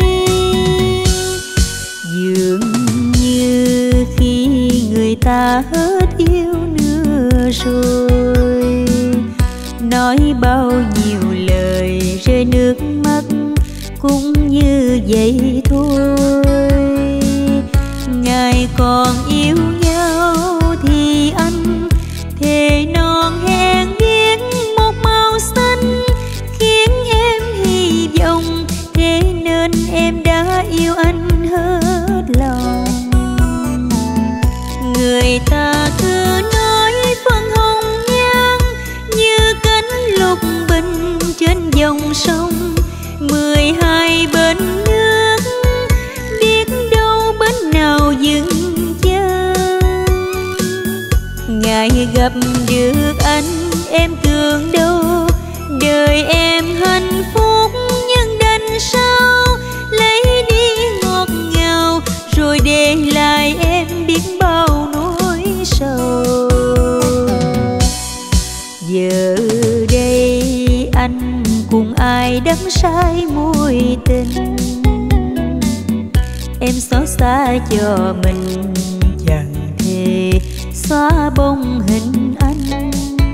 Dường như khi người ta hết yêu nữa rồi, nói bao nhiêu lời rơi nước mắt cũng như vậy thôi. Ngày còn yêu nhau thì anh thề non hẹn viết một màu xanh, khiến em hy vọng, thế nên em đã yêu anh hơn dòng sông 12 bên nước, biết đâu bên nào dừng chân. Ngày gặp được anh em tưởng đâu đời em hạnh phúc, nhưng đành sao lấy đi ngọt ngào rồi để lại em biết bao nỗi sầu. Giờ đây anh cùng ai đắm say mối tình, em xót xa cho mình chẳng thể xóa bóng hình anh.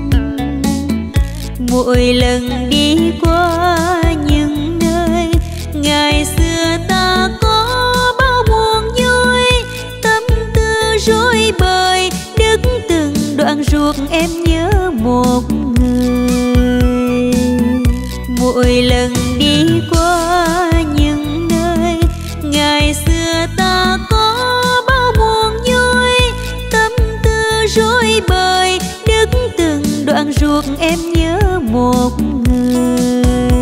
Mỗi lần đi qua những nơi ngày xưa ta có bao buồn vui, tâm tư rối bời đứt từng đoạn ruột em nhớ một người. Mỗi lần đi qua những nơi ngày xưa ta có bao buồn vui, tâm tư rối bời đứt từng đoạn ruột em nhớ một người.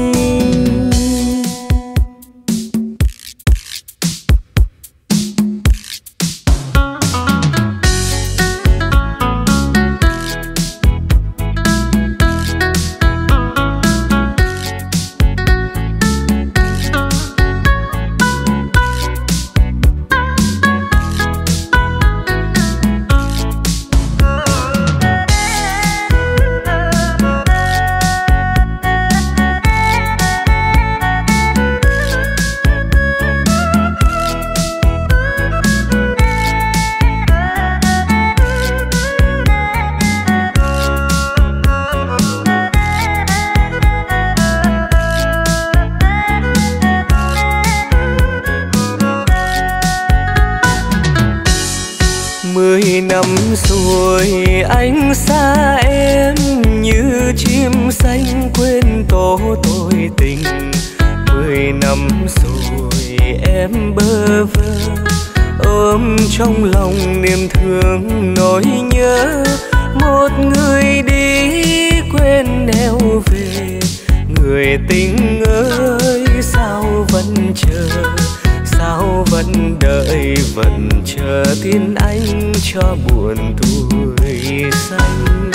Năm rồi anh xa em như chim xanh quên tổ tôi tình. 10 năm rồi em bơ vơ ôm trong lòng niềm thương nỗi nhớ. Một người đi quên nẻo về, người tình ơi sao vẫn chờ, sao vẫn đợi vẫn chờ tin anh cho buồn tuổi xanh.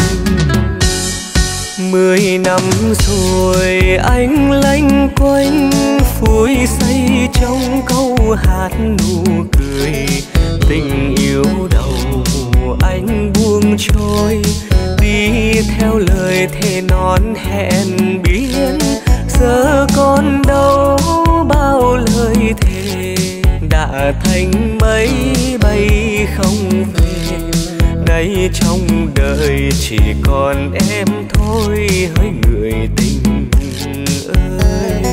10 năm rồi anh lanh quanh phủi say trong câu hát nụ cười. Tình yêu đầu anh buông trôi, đi theo lời thề non hẹn biến. Giờ còn đâu bao lời thề đã thành mây bay không về. Nay trong đời chỉ còn em thôi hỡi người tình ơi.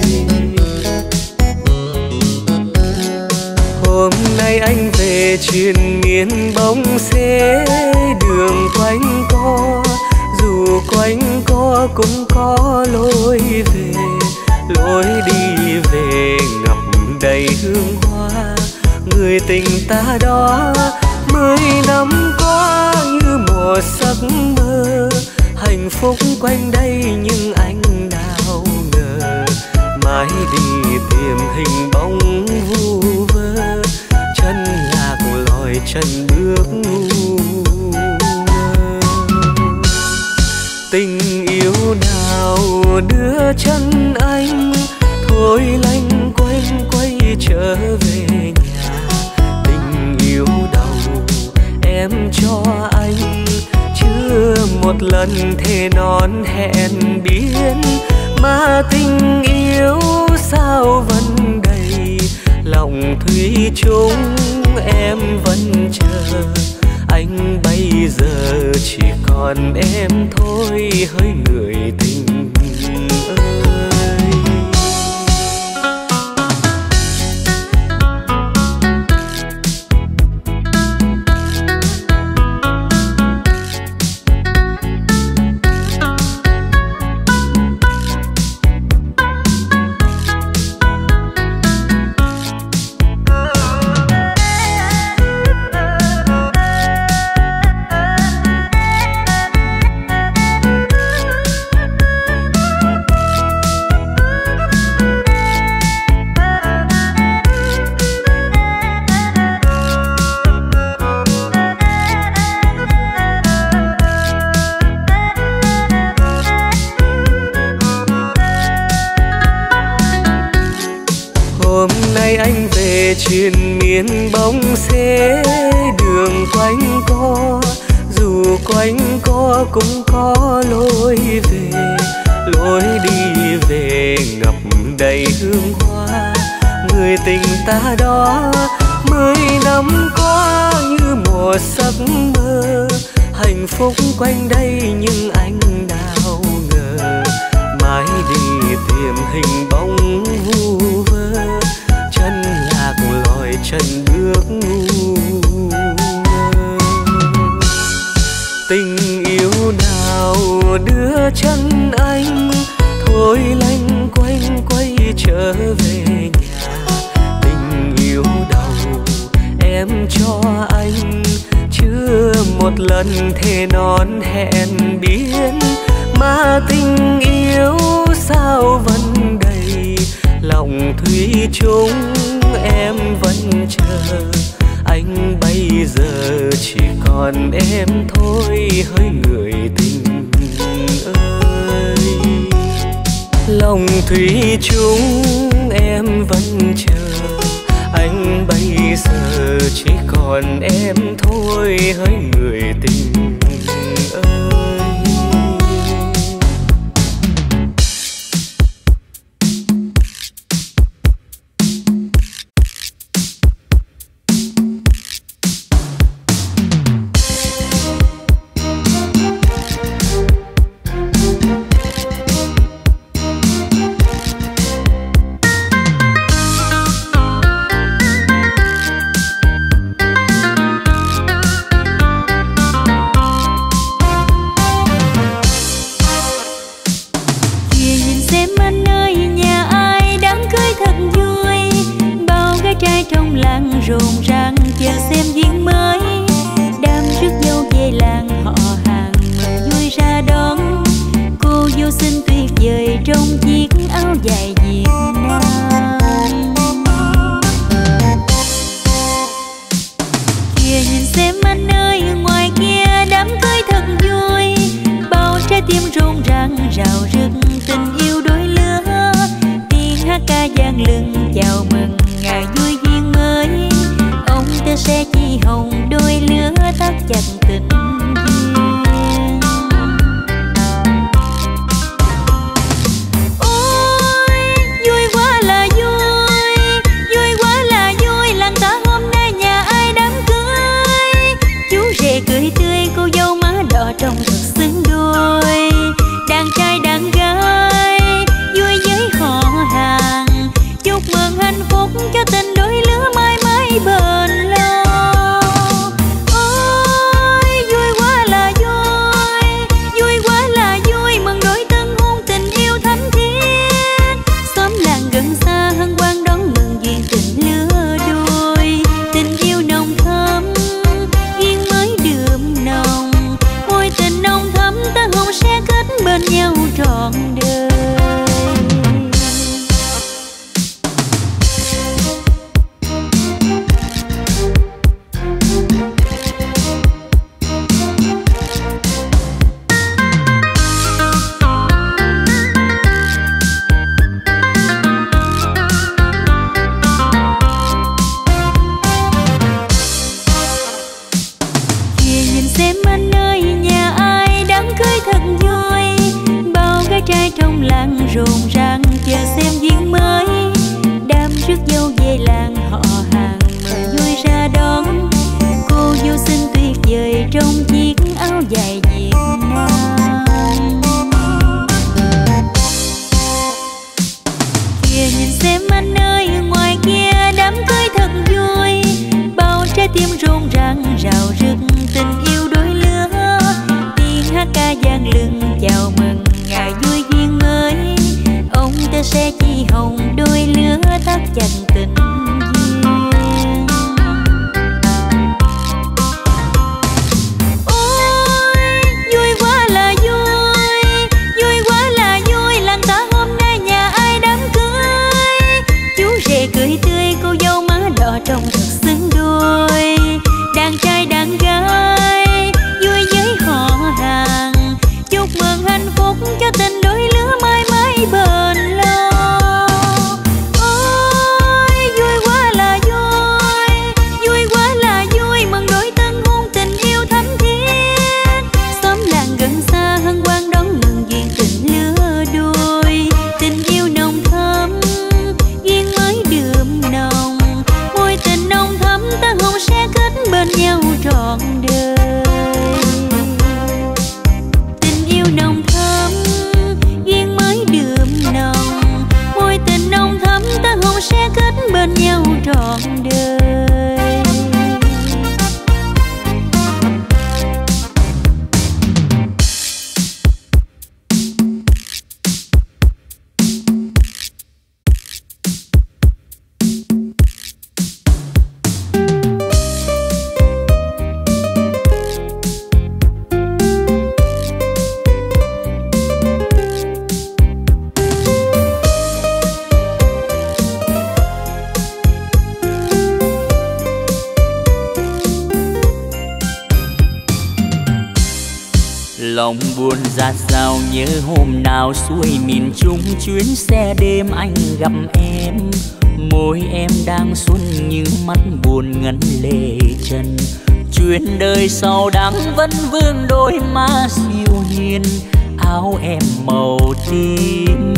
Hôm nay anh về triền miên bóng xế, đường quanh co dù quanh co cũng có lối về. Lối đi về ngập đầy hương hoa, người tình ta đó 10 năm qua như một giấc mơ. Hạnh phúc quanh đây nhưng anh nào ngờ, mãi đi tìm hình bóng vu vơ. Chân lạc lòi chân bước ngu ngơ. Tình yêu nào đưa chân anh thôi lanh quanh quay trở về nhà. Tình yêu đầu em cho anh chưa một lần thề non hẹn biến. Mà tình yêu sao vẫn đầy lòng thủy chung em vẫn chờ. Anh bây giờ chỉ còn em thôi hỡi người tình ơi. triền miên bóng xế đường quanh co, dù quanh co cũng có lối về. Lối đi về ngập đầy hương hoa, người tình ta đó 10 năm qua như một giấc mơ. Hạnh phúc quanh đây nhưng anh nào ngờ, mãi đi tìm hình bóng vu vơ, chân lạc lòi chân bước ngu ngơ. Tình yêu nào đưa chân anh thôi lanh quanh quay trở về nhà. Tình yêu đầu em cho anh chưa một lần thề non hẹn biến, mà tình yêu sao vẫn đầy lòng thủy chung. Em vẫn chờ anh bây giờ chỉ còn em thôi hỡi người tình ơi. Lòng thủy chung em vẫn chờ anh bây giờ chỉ còn em thôi hỡi người tình ơi. Rộn ràng chờ xem duyên mới, đám rước dâu về làng họ hàng mừng vui ra đón. Cô dâu xinh tuyệt vời trong chiếc áo dài Việt Nam. Kìa nhìn xem anh ơi, ngoài kia đám cưới thật vui, bao trái tim rộn ràng rào rực tình yêu đôi lứa. Tiếng hát ca vang lừng chào mừng ngày vui duyên mới, tơ sẽ chi hồng đôi lứa thắt chặt tình duyên. Ôi vui quá là vui, vui quá là vui, làng ta hôm nay nhà ai đám cưới. Chú rể cười tươi, cô dâu má đỏ trông thật xứng đôi. Đàn trai đàn gái vui với họ hàng, chúc mừng hạnh phúc cho tình đôi lứa mãi mãi bền lâu. Bên nhau trọn đời. Kìa nhìn xem anh ơi, nhà ai đám cưới thật vui, trai trong làng rộn ràng chờ xem duyên mới, đám rước dâu về làng họ hàng mừng vui ra đón. Cô dâu xinh tuyệt vời trong chiếc áo dài Việt Nam. Kìa nhìn xem anh ơi, ngoài kia đám cưới thật vui, bao trái tim rộn ràng rào rực tình yêu đôi lứa. Tiếng hát ca vang lừng chào mừng ngày vui duyên mới, ông tơ sẽ chi hồng đôi lứa thắt chặt tình duyên. Ôi vui quá là Lòng buồn ra sao nhớ hôm nào xuôi miền Trung chuyến xe đêm anh gặp em. Môi em đang xuân nhưng mắt buồn ngấn lệ trần. Chuyện đời sau đắng vẫn vương đôi má siêu hiền, áo em màu tím.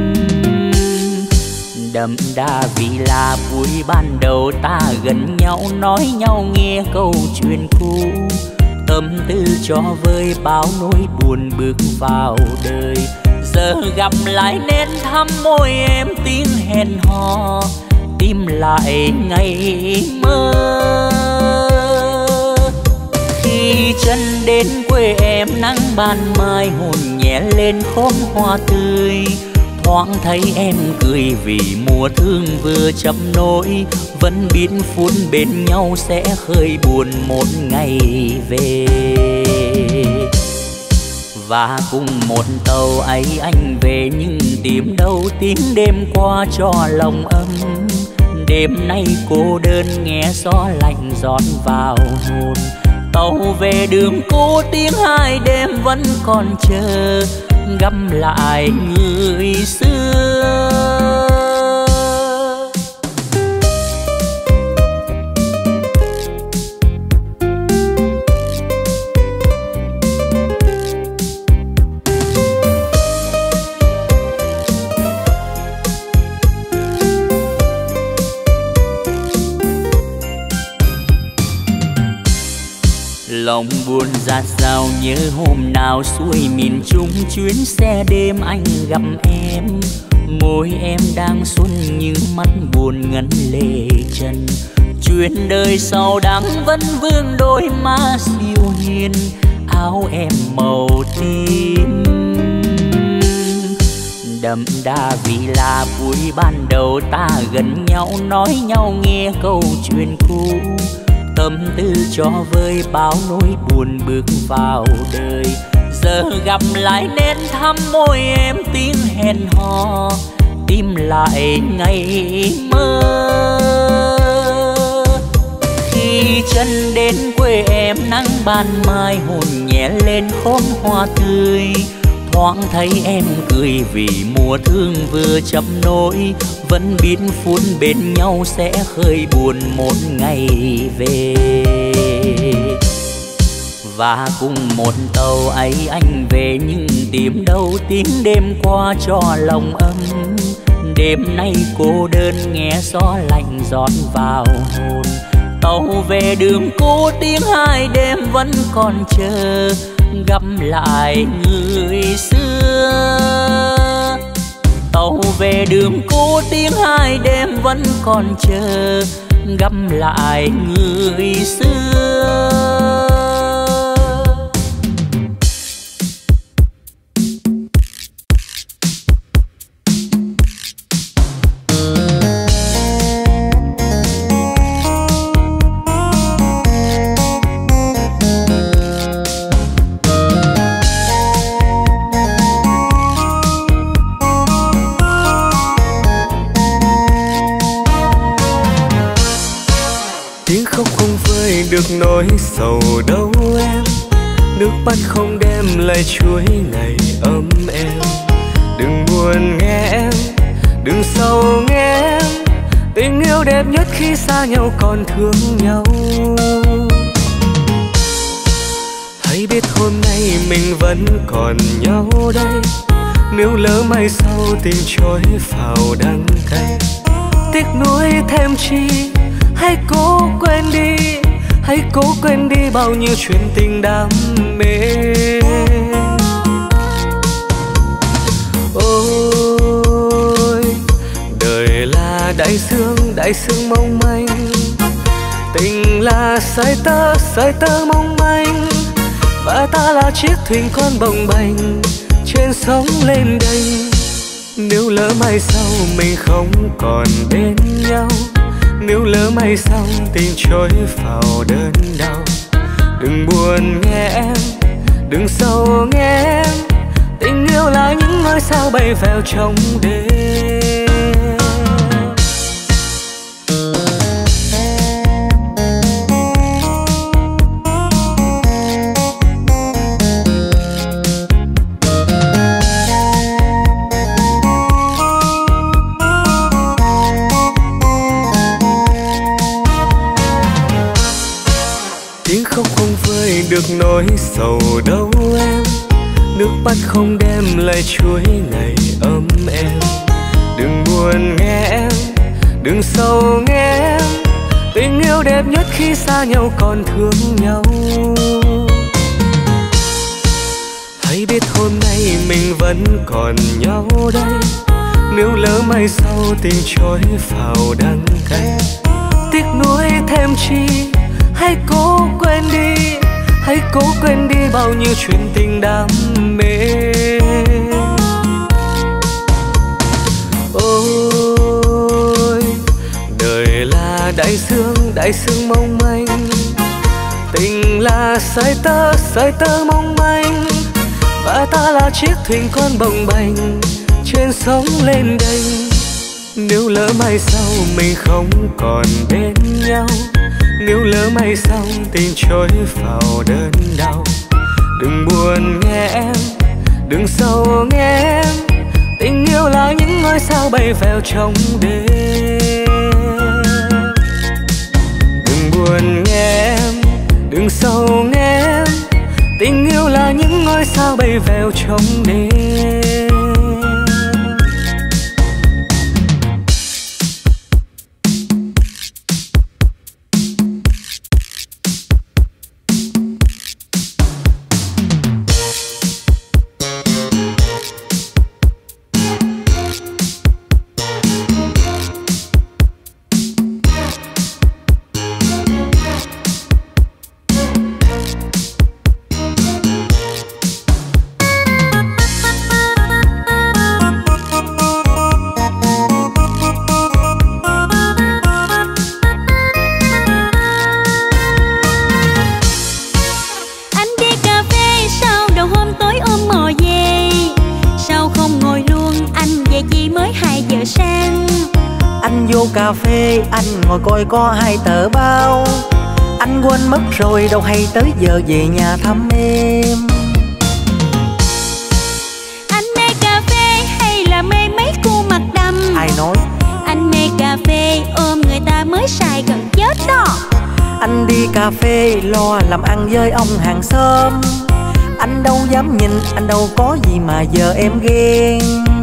Đậm đà vì là vui ban đầu ta gần nhau, nói nhau nghe câu chuyện cũ. Tâm tư cho vơi bao nỗi buồn bước vào đời. Giờ gặp lại nên thăm môi em tiếng hẹn hò, tìm lại ngày mơ. Khi chân đến quê em nắng ban mai hồn nhẹ lên khóm hoa tươi. Thoáng thấy em cười vì mùa thương vừa chậm nỗi. Vẫn biết phút bên nhau sẽ khơi buồn một ngày về. Và cùng một tàu ấy anh về nhưng tìm đâu tiếng đêm qua cho lòng ấm. Đêm nay cô đơn nghe gió lạnh giọt vào hồn. Tàu về đường cũ tiếng hai đêm vẫn còn chờ, gặp lại người xưa. Lòng buồn ra sao nhớ hôm nào xuôi miền Trung chuyến xe đêm anh gặp em. Môi em đang xuân nhưng mắt buồn ngấn lệ trần. Chuyện đời sau đắng vẫn vương đôi má siêu hiền, áo em màu tím. Đậm đà vì là vui ban đầu ta gần nhau, nói nhau nghe câu chuyện cũ. Tâm tư cho vơi bao nỗi buồn bước vào đời. Giờ gặp lại nên thăm môi em tiếng hẹn hò, tìm lại ngày mơ. Khi chân đến quê em nắng ban mai hồn nhẹ lên khóm hoa tươi. Thoáng thấy em cười vì mùa thương vừa chậm nỗi. Vẫn biết phút bên nhau sẽ khơi buồn một ngày về. Và cùng một tàu ấy anh về nhưng tìm đâu tiếng đêm qua cho lòng ấm. Đêm nay cô đơn nghe gió lạnh giọt vào hồn. Tàu về đường cũ tiếng hai đêm vẫn còn chờ, gặp lại người xưa. Tàu về đường cũ tiếng hai đêm vẫn còn chờ, gặp lại người xưa. Được nỗi sầu đâu em, nước mắt không đem lại chuỗi ngày ấm em. Đừng buồn nghe em, đừng sầu nghe em, tình yêu đẹp nhất khi xa nhau còn thương nhau. Hãy biết hôm nay mình vẫn còn nhau đây, nếu lỡ mai sau tình trôi vào đắng cay. Tiếc nuối thêm chi, hãy cố quên đi, hãy cố quên đi bao nhiêu chuyện tình đam mê. Ôi đời là đại dương mong manh. Tình là sợi tơ mong manh. Và ta là chiếc thuyền con bồng bềnh trên sóng lên đây. Nếu lỡ mai sau mình không còn bên nhau, nếu lỡ mai sau tình trôi vào đơn đau. Đừng buồn nghe em, đừng sầu nghe em, tình yêu là những ngôi sao bay vào trong đêm. nỗi sầu đâu em. Nước mắt không đem lại chuỗi ngày ấm em. Đừng buồn nghe em, đừng sầu nghe em. Tình yêu đẹp nhất khi xa nhau còn thương nhau. Hãy biết hôm nay mình vẫn còn nhau đây. Nếu lỡ mai sau tình trôi vào đắng cay, tiếc nuối thêm chi. Hãy cố quên đi, hãy cố quên đi bao nhiêu chuyện tình đam mê. Ôi đời là đại dương mong manh. Tình là sợi tơ mong manh. Và ta là chiếc thuyền con bồng bềnh trên sóng lên đênh. Nếu lỡ mai sau mình không còn bên nhau, nếu lỡ mai sau tình trôi vào đơn đau, đừng buồn nghe em, đừng sầu nghe em. Tình yêu là những ngôi sao bay vào trong đêm. Đừng buồn nghe em, đừng sầu nghe em. Tình yêu là những ngôi sao bay vào trong đêm. Cà phê anh ngồi coi có 2 tờ báo. Anh quên mất rồi đâu hay tới giờ về nhà thăm em. Anh mê cà phê hay là mê mấy cô mặt đầm? Ai nói? Anh mê cà phê ôm người ta mới xài gần chết đó. Anh đi cà phê lo làm ăn với ông hàng xóm. Anh đâu dám nhìn, anh đâu có gì mà giờ em ghen.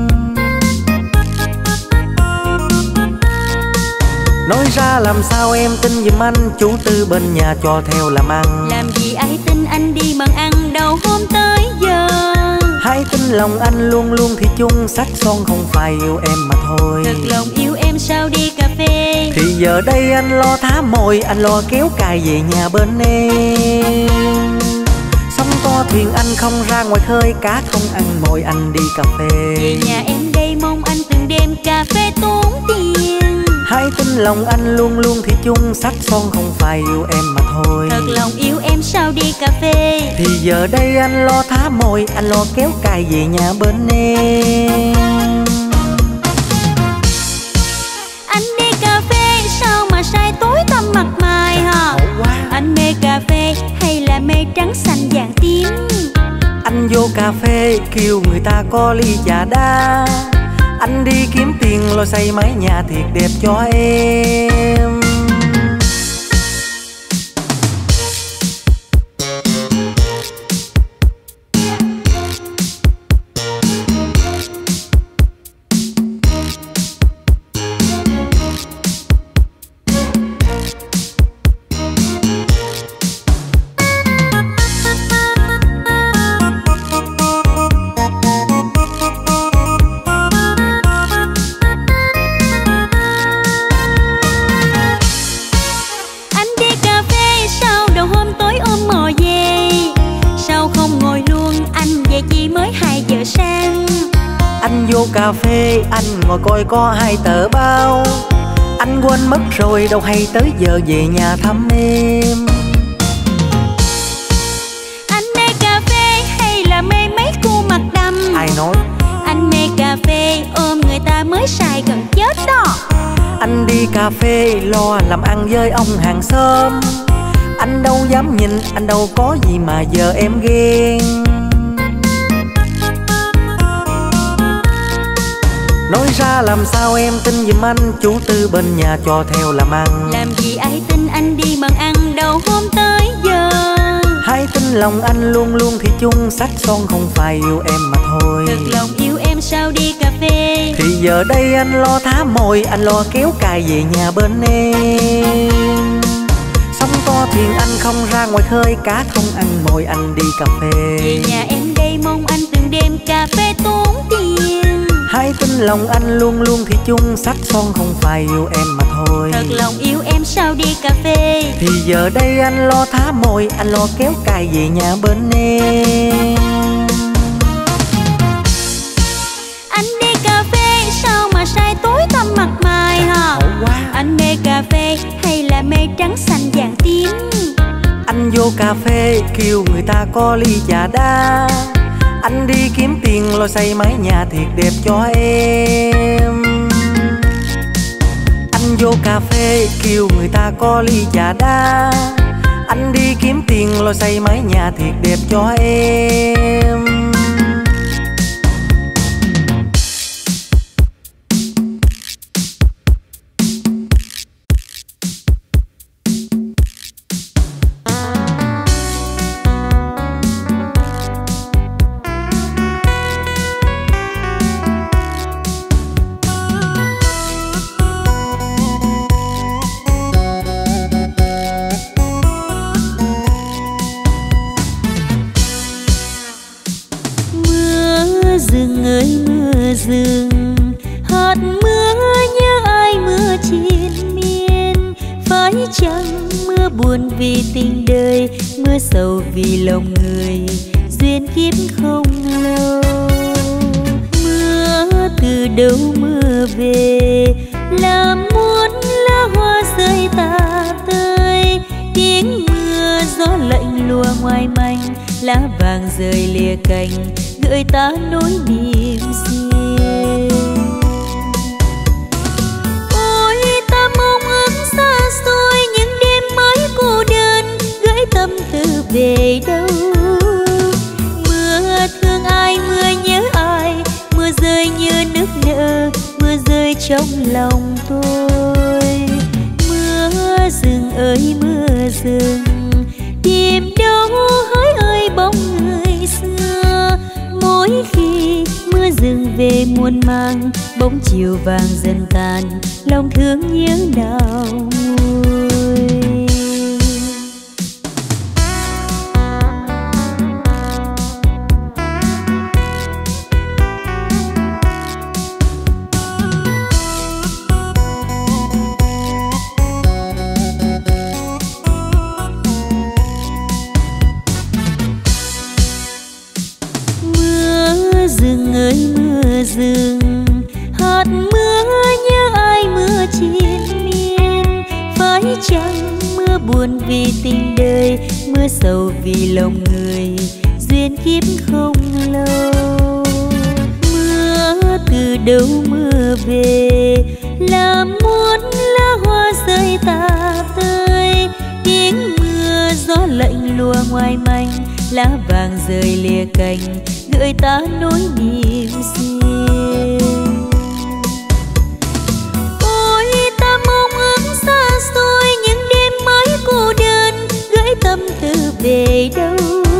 Nói ra làm sao em tin giùm anh, chủ tư bên nhà cho theo làm ăn. Làm gì ai tin anh đi bằng ăn đầu hôm tới giờ. Hãy tin lòng anh luôn luôn thì chung, sắc son không phải yêu em mà thôi. Thật lòng yêu em sao đi cà phê. Thì giờ đây anh lo thả mồi, anh lo kéo cài về nhà bên em. Sóng to thuyền anh không ra ngoài khơi, cá không ăn mồi anh đi cà phê. Về nhà em đây mong anh từng đêm cà phê tốn tiền. Hãy tin lòng anh luôn luôn thì chung, sắc son không phải yêu em mà thôi. Thật lòng yêu em sao đi cà phê. Thì giờ đây anh lo thả mồi, anh lo kéo cài về nhà bên em. Anh đi cà phê sao mà say tối tăm mặt mày hả? Anh mê cà phê hay là mê trắng xanh vàng tím? Anh vô cà phê kêu người ta có ly trà đá. Anh đi kiếm tiền lo xây mái nhà thiệt đẹp cho em. Vô cà phê anh ngồi coi có 2 tờ báo. Anh quên mất rồi đâu hay tới giờ về nhà thăm em. Anh mê cà phê hay là mê mấy cô mặt đầm? Ai nói? Anh mê cà phê ôm người ta mới xài gần chết đó. Anh đi cà phê lo làm ăn với ông hàng xóm. Anh đâu dám nhìn, anh đâu có gì mà giờ em ghen. Nói ra làm sao em tin giùm anh, chủ tư bên nhà cho theo làm ăn. Làm gì ai tin anh đi bằng ăn đầu hôm tới giờ. Hãy Hãy tin lòng anh luôn luôn thì chung, sách son không phải yêu em mà thôi. Thật lòng yêu em sao đi cà phê. Thì giờ đây anh lo thả mồi, anh lo kéo cài về nhà bên em. Sóng to thuyền anh không ra ngoài khơi, cá không ăn mồi anh đi cà phê. Về nhà em đây mong anh từng đêm cà phê tốn tiền. Hãy tin lòng anh luôn luôn thì chung, sách son không phải yêu em mà thôi. Thật lòng yêu em sao đi cà phê. Thì giờ đây anh lo thả mồi, anh lo kéo cài về nhà bên em. Anh đi cà phê sao mà say tối tăm mặt mày hả? Anh mê cà phê hay là mê trắng xanh vàng tím? Anh vô cà phê kêu người ta có ly trà đá. Anh đi kiếm tiền lo xây mái nhà thiệt đẹp cho em. Anh vô cà phê kêu người ta có ly trà đá. Anh đi kiếm tiền lo xây mái nhà thiệt đẹp cho em. Rừng ơi mưa rừng, hạt mưa nhớ ai mưa triền miên. Phải chăng mưa buồn vì tình đời, mưa sầu vì lòng người, duyên kiếp không lâu. Mưa từ đâu mưa về, làm muôn lá hoa rơi tả tơi. Tiếng mưa gió lạnh lùa ngoài manh, lá vàng rơi lìa cành, gợi ta nỗi niềm riêng. Ôi ta mong ước xa xôi những đêm mới cô đơn, gửi tâm tư về đâu. Mưa thương ai, mưa nhớ ai, mưa rơi như nước nở, mưa rơi trong lòng tôi. Mưa rừng ơi mưa rừng, tìm đâu hỡi ơi bóng người xưa. Mỗi khi mưa rừng về muôn mang, bóng chiều vàng dần tàn, lòng thương nhớ nào nguôi. Rừng ơi mưa rừng, hạt mưa nhớ ai mưa triền miên. Phải chăng mưa buồn vì tình đời, mưa sầu vì lòng người, duyên kiếp không lâu. Mưa từ đâu mưa về, làm muôn lá hoa rơi tả tơi. Tiếng mưa gió lạnh lùa ngoài manh, lá vàng rơi lìa cành, gợi ta nỗi niềm riêng. Ôi ta mong ước xa xôi những đêm mới cô đơn, gửi tâm tư về đâu.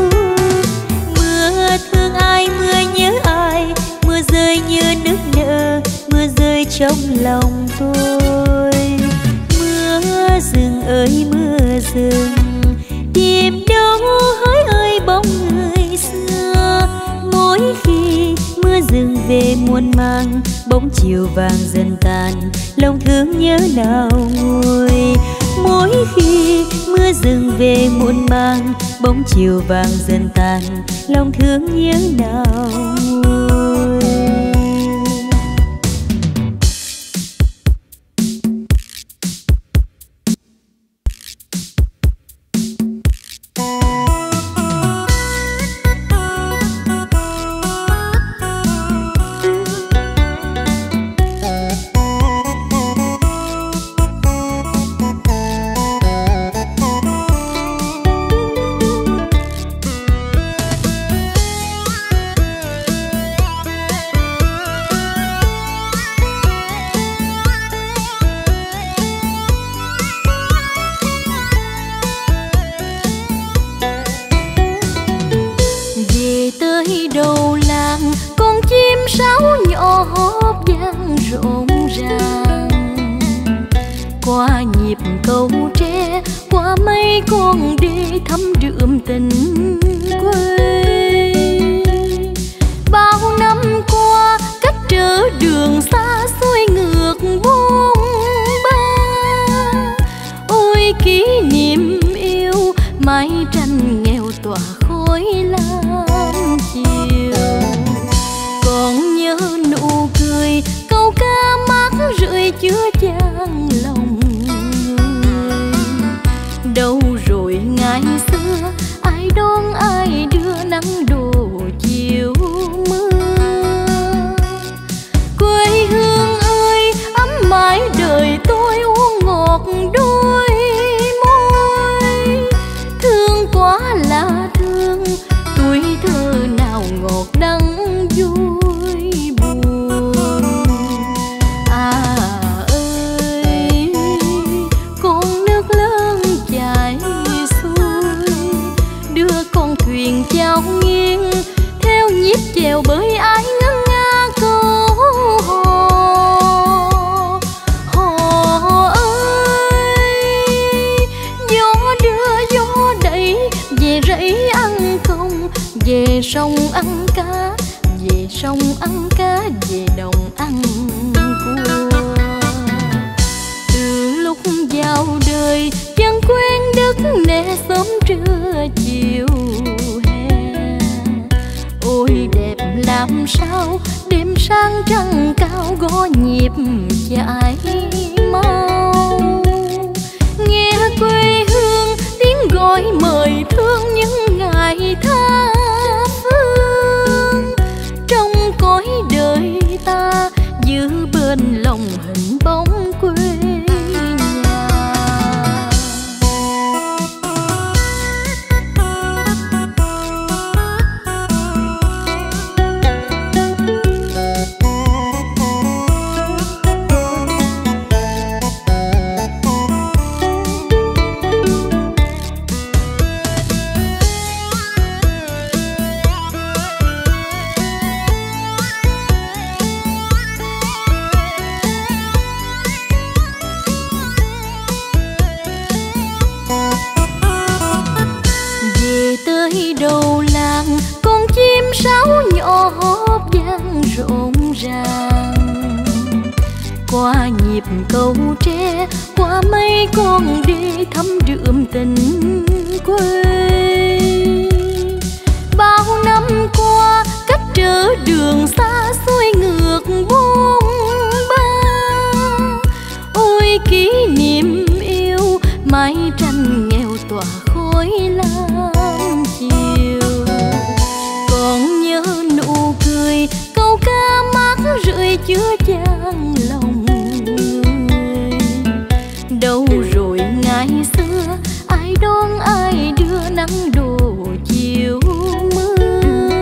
Mưa thương ai, mưa nhớ ai, mưa rơi như nước nở, mưa rơi trong lòng tôi. Mưa rừng ơi mưa rừng, tìm đâu hỡi ơi bóng người xưa. Mỗi khi mưa rừng về muôn mang, bóng chiều vàng dần tàn, lòng thương nhớ nào nguôi. Mỗi khi mưa rừng về muôn mang, bóng chiều vàng dần tàn, lòng thương nhớ nào nguôi. sáo nhỏ hóp vang rộn ràng. Qua nhịp cầu tre, qua mấy con đê thăm đượm tình quê. Bao năm qua cách trở đường xa xuôi ngược buông ba. Ôi kỷ niệm yêu mái tranh nghèo tỏa khói lam chiều. Còn nhớ nụ cười câu ca mát rượi chứa chan lòng người. Đâu rồi ngày xưa ai đón ai đưa nắng đổ chiều mưa. Quê hương ơi ấm mãi đời tôi uống ngọt đôi môi. Thương quá là thương tuổi thơ nào ngọt đắng vui buồn. À ơi con nước lớn chảy xuôi, đưa con thuyền chao nghiêng theo nhịp chèo bơi ái ngân nga câu hò. Hò ơi gió đưa gió đẩy về rẫy ăn không, về sông ăn cá, về sông ăn cá, về đồng ăn cua. Từ lúc vào đời dân quen đất nè sớm trưa chiều hè. Ôi đẹp làm sao đêm sang trăng cao gõ nhịp chạy mau. Nghe quê hương tiếng gọi mời thương những ngày tha phương. Trong cõi đời ta giữ bên lòng hình bóng quê nhà. Đầu làng con chim sáo nhỏ hóp vang rộn ràng. Qua nhịp cầu tre, qua mấy con đê thăm đượm tình quê. Bao năm qua cách trở đường xa xuôi ngược buông ba. Ôi kỷ niệm yêu mái tranh nghèo tỏa khói lam chiều. Còn nhớ nụ cười câu ca mát rượi chứa chan lòng người. Đâu rồi ngày xưa ai đón ai đưa nắng đổ chiều mưa.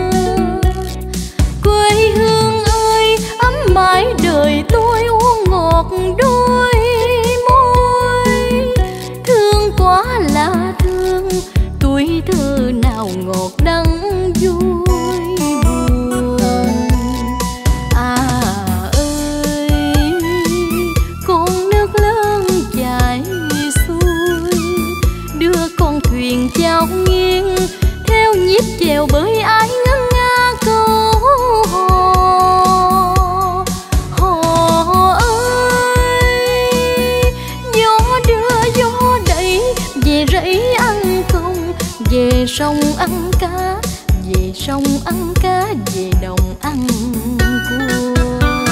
Quê hương ơi ấm mãi đời tôi uống ngọt đôi môi. Thương quá là thương tuổi thơ nào ngọt đắng vui buồn. À ơi con nước lớn chảy xuôi, đưa con thuyền chao nghiêng theo nhịp chèo bơi ái ngân nga câu hò. Hò ơi gió đưa gió đẩy về rẫy ăn không, về sông ăn cá, về sông ăn cá, về đồng ăn cua.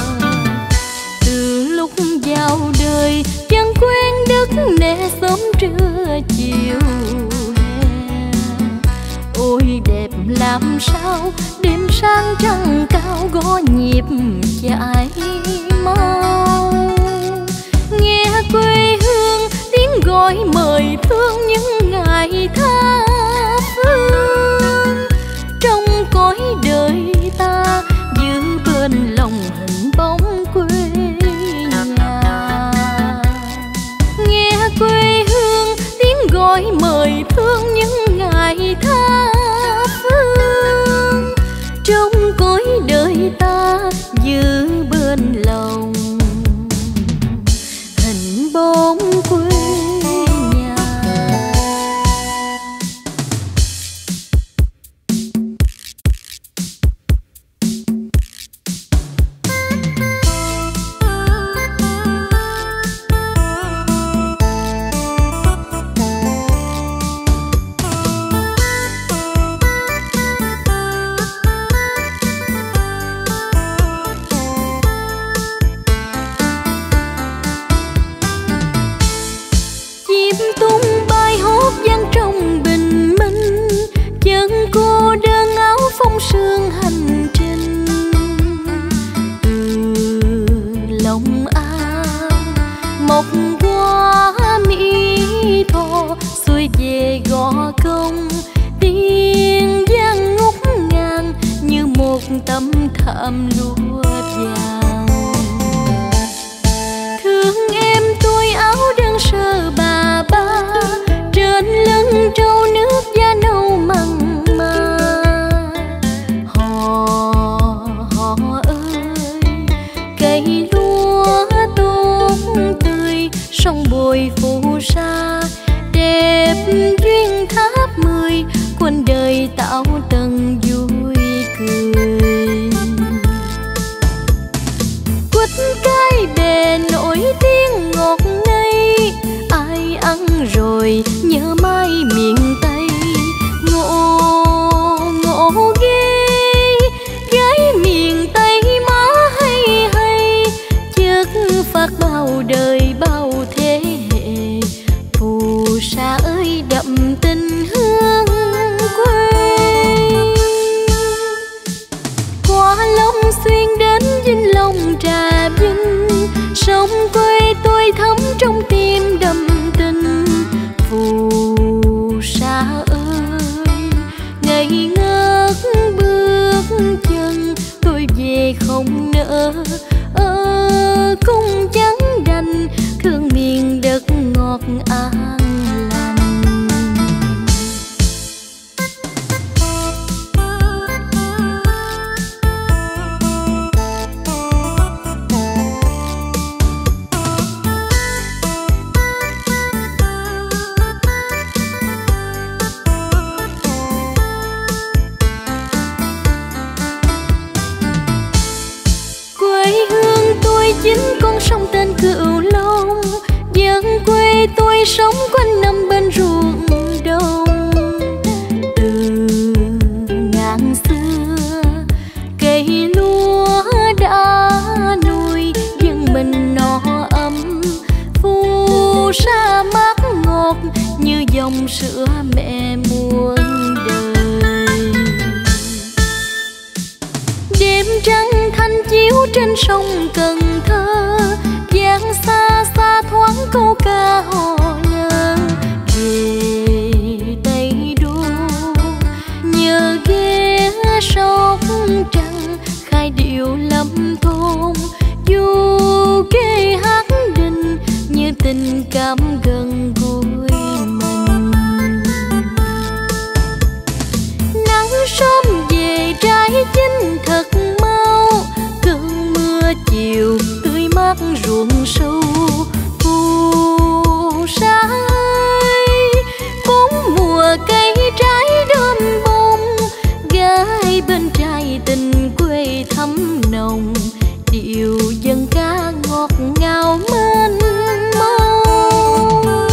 Từ lúc vào đời dân quen đất nè sớm trưa chiều hè. Ôi đẹp làm sao đêm sang trăng cao gõ nhịp chạy mau. Nghe quê hương tiếng gọi mời thương những ngày tha phương. Trong cõi đời ta giữ bên lòng hình bóng quê nhà. Nghe quê hương tiếng gọi mời thương những ngày tha phương. Trong cõi đời ta giữ bên lòng hình bóng quê nhà. Sương hành trình từ lòng an một qua Mỹ Tho xuôi về Gò Công, tiếng giang ngút ngàn như một tấm thảm lụa vàng. Thương em tôi áo đơn sơ bà ba, trên lưng trâu nước da nâu mặn mà. Cây lúa tốt tươi sông bồi phù sa, đẹp duyên tháp 10 quên đời tạo tầng vui cười. Quất cái bè nổi tiếng ngọt ngây, ai ăn rồi nhớ mai miền Tây. Ngộ ngộ ghê gái miền Tây má hay hay, chất phát bao đời bao thế hệ. Phù sa ơi đậm tình hương quê, qua Long Xuyên đến Vĩnh Long Trà Vinh, sông quê tôi thấm trong tim đậm tình. Phù sa ơi ngây ngất bước chân, tôi về không nỡ cũng chẳng đành, thương miền đất ngọt an lành. Chính con sông tên Cửu Long, dân quê tôi sống quanh năm bên ruộng đồng. Từ ngàn xưa cây lúa đã nuôi dân mình no ấm. Phù sa mát ngọt như dòng sữa mẹ muôn đời. Đêm trăng thanh chiếu trên sông Cần Thơ, giang xa xa thoáng câu ca hò nhớ. Về Tây Đô nhờ ghé sóc trăng, khai điệu lâm thôn du kê hát đình như tình cảm gần gũi mình. Nắng sớm về trái chín thật mau, cơn mưa chiều tươi mát ruộng sâu. Phù sa ơi bốn mùa cây trái đơm bông, gái bên trai tình quê thắm nồng, điệu dân ca ngọt ngào mênh mông.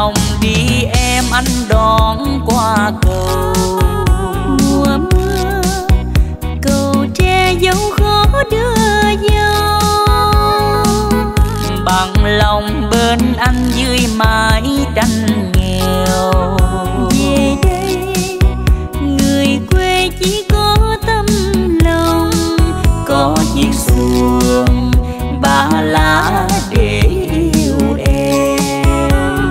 lòng đi em anh đón qua cầu. Mùa mưa cầu tre dấu khó đưa dâu. Bằng lòng bên anh dưới mái tranh nghèo. Về đây người quê chỉ có tâm lòng, có chiếc xuồng ba lá để yêu em.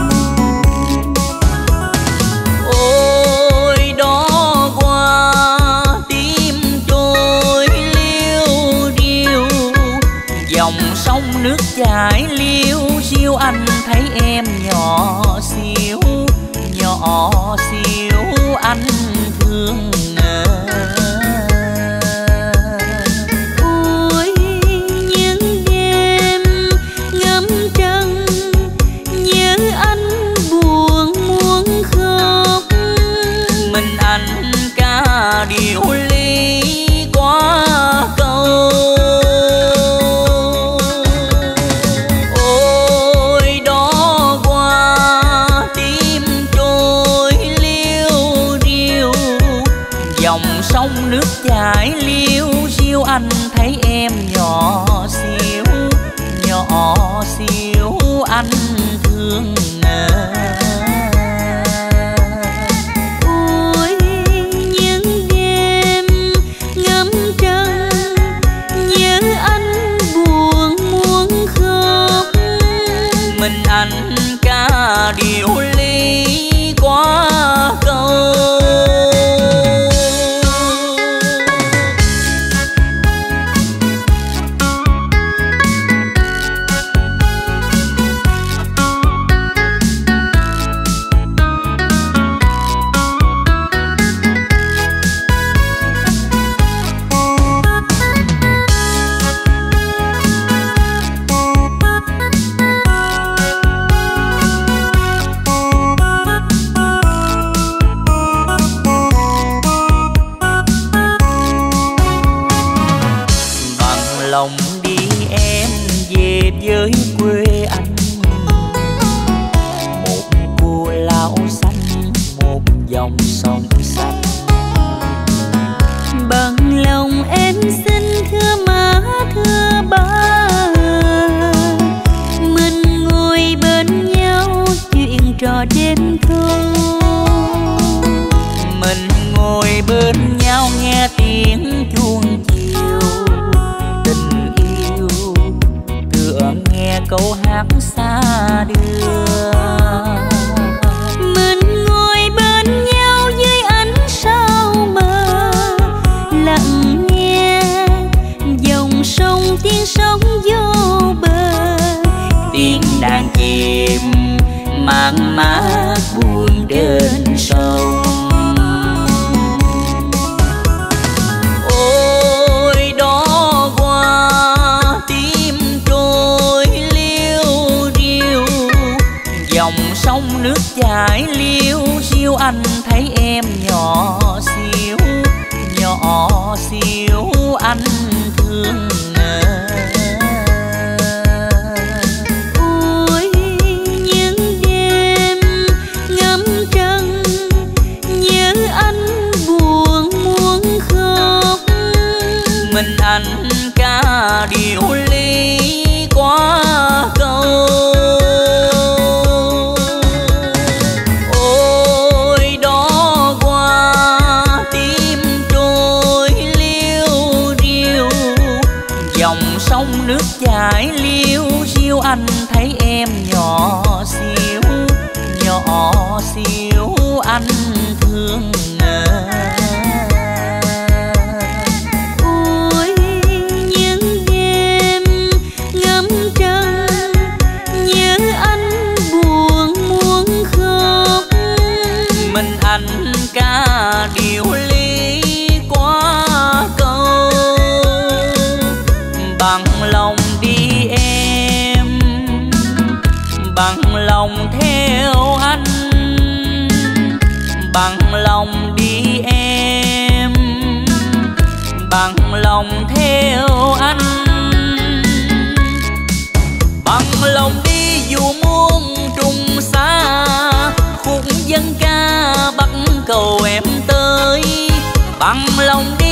Ôi đó qua tim trôi liêu riêu, dòng sông nước chảy liêu xiêu, anh thấy em nhỏ xíu anh thương ngờ. ôi những đêm ngắm trăng nhớ anh buồn muốn khóc. Mình anh ca điệu ly qua câu. Ôi đó qua tim trôi liêu riêu, dòng sông nước chảy liêu xiêu, anh thấy em nhỏ xíu anh thương ngờ. Ôi những đêm ngắm trăng nhớ anh buồn muốn khóc. Mình anh ca điệu ly qua câu. Lòng đi em về với quê anh, một cô lão xanh, một dòng sông xanh. Bằng lòng em xin thưa má thưa ba, mình ngồi bên nhau chuyện trò đêm thâu. Mình ngồi bên nhau nghe tiếng chuông chiều, tình yêu tựa nghe câu hát xa đưa. Mình ngồi bên nhau dưới ánh sao mờ, lặng nghe dòng sông tiếng sóng vô bờ. Tiếng đàn chìm mang mát buồn trên sông. Ôi đó qua tim trôi liêu riêu, dòng sông nước chảy liêu xiêu, anh thấy em nhỏ xíu anh thương ngờ. Ôi những đêm ngắm trăng nhớ anh buồn muốn khóc. Mình anh ca điệu ly qua câu. Ôi đó qua tim trôi liêu riêu, dòng sông nước chảy liêu xiêu, anh thấy em nhỏ xíu anh thương ngờ. Ôi những đêm ngắm trăng nhớ anh buồn muốn khóc. Mình anh ca điệu ly qua câu. Bằng lòng đi em, bằng lòng theo anh, bằng lòng đi em, bằng lòng theo anh. Bằng lòng đi dù muôn trùng xa, dân ca bắt cầu em tới bằng lòng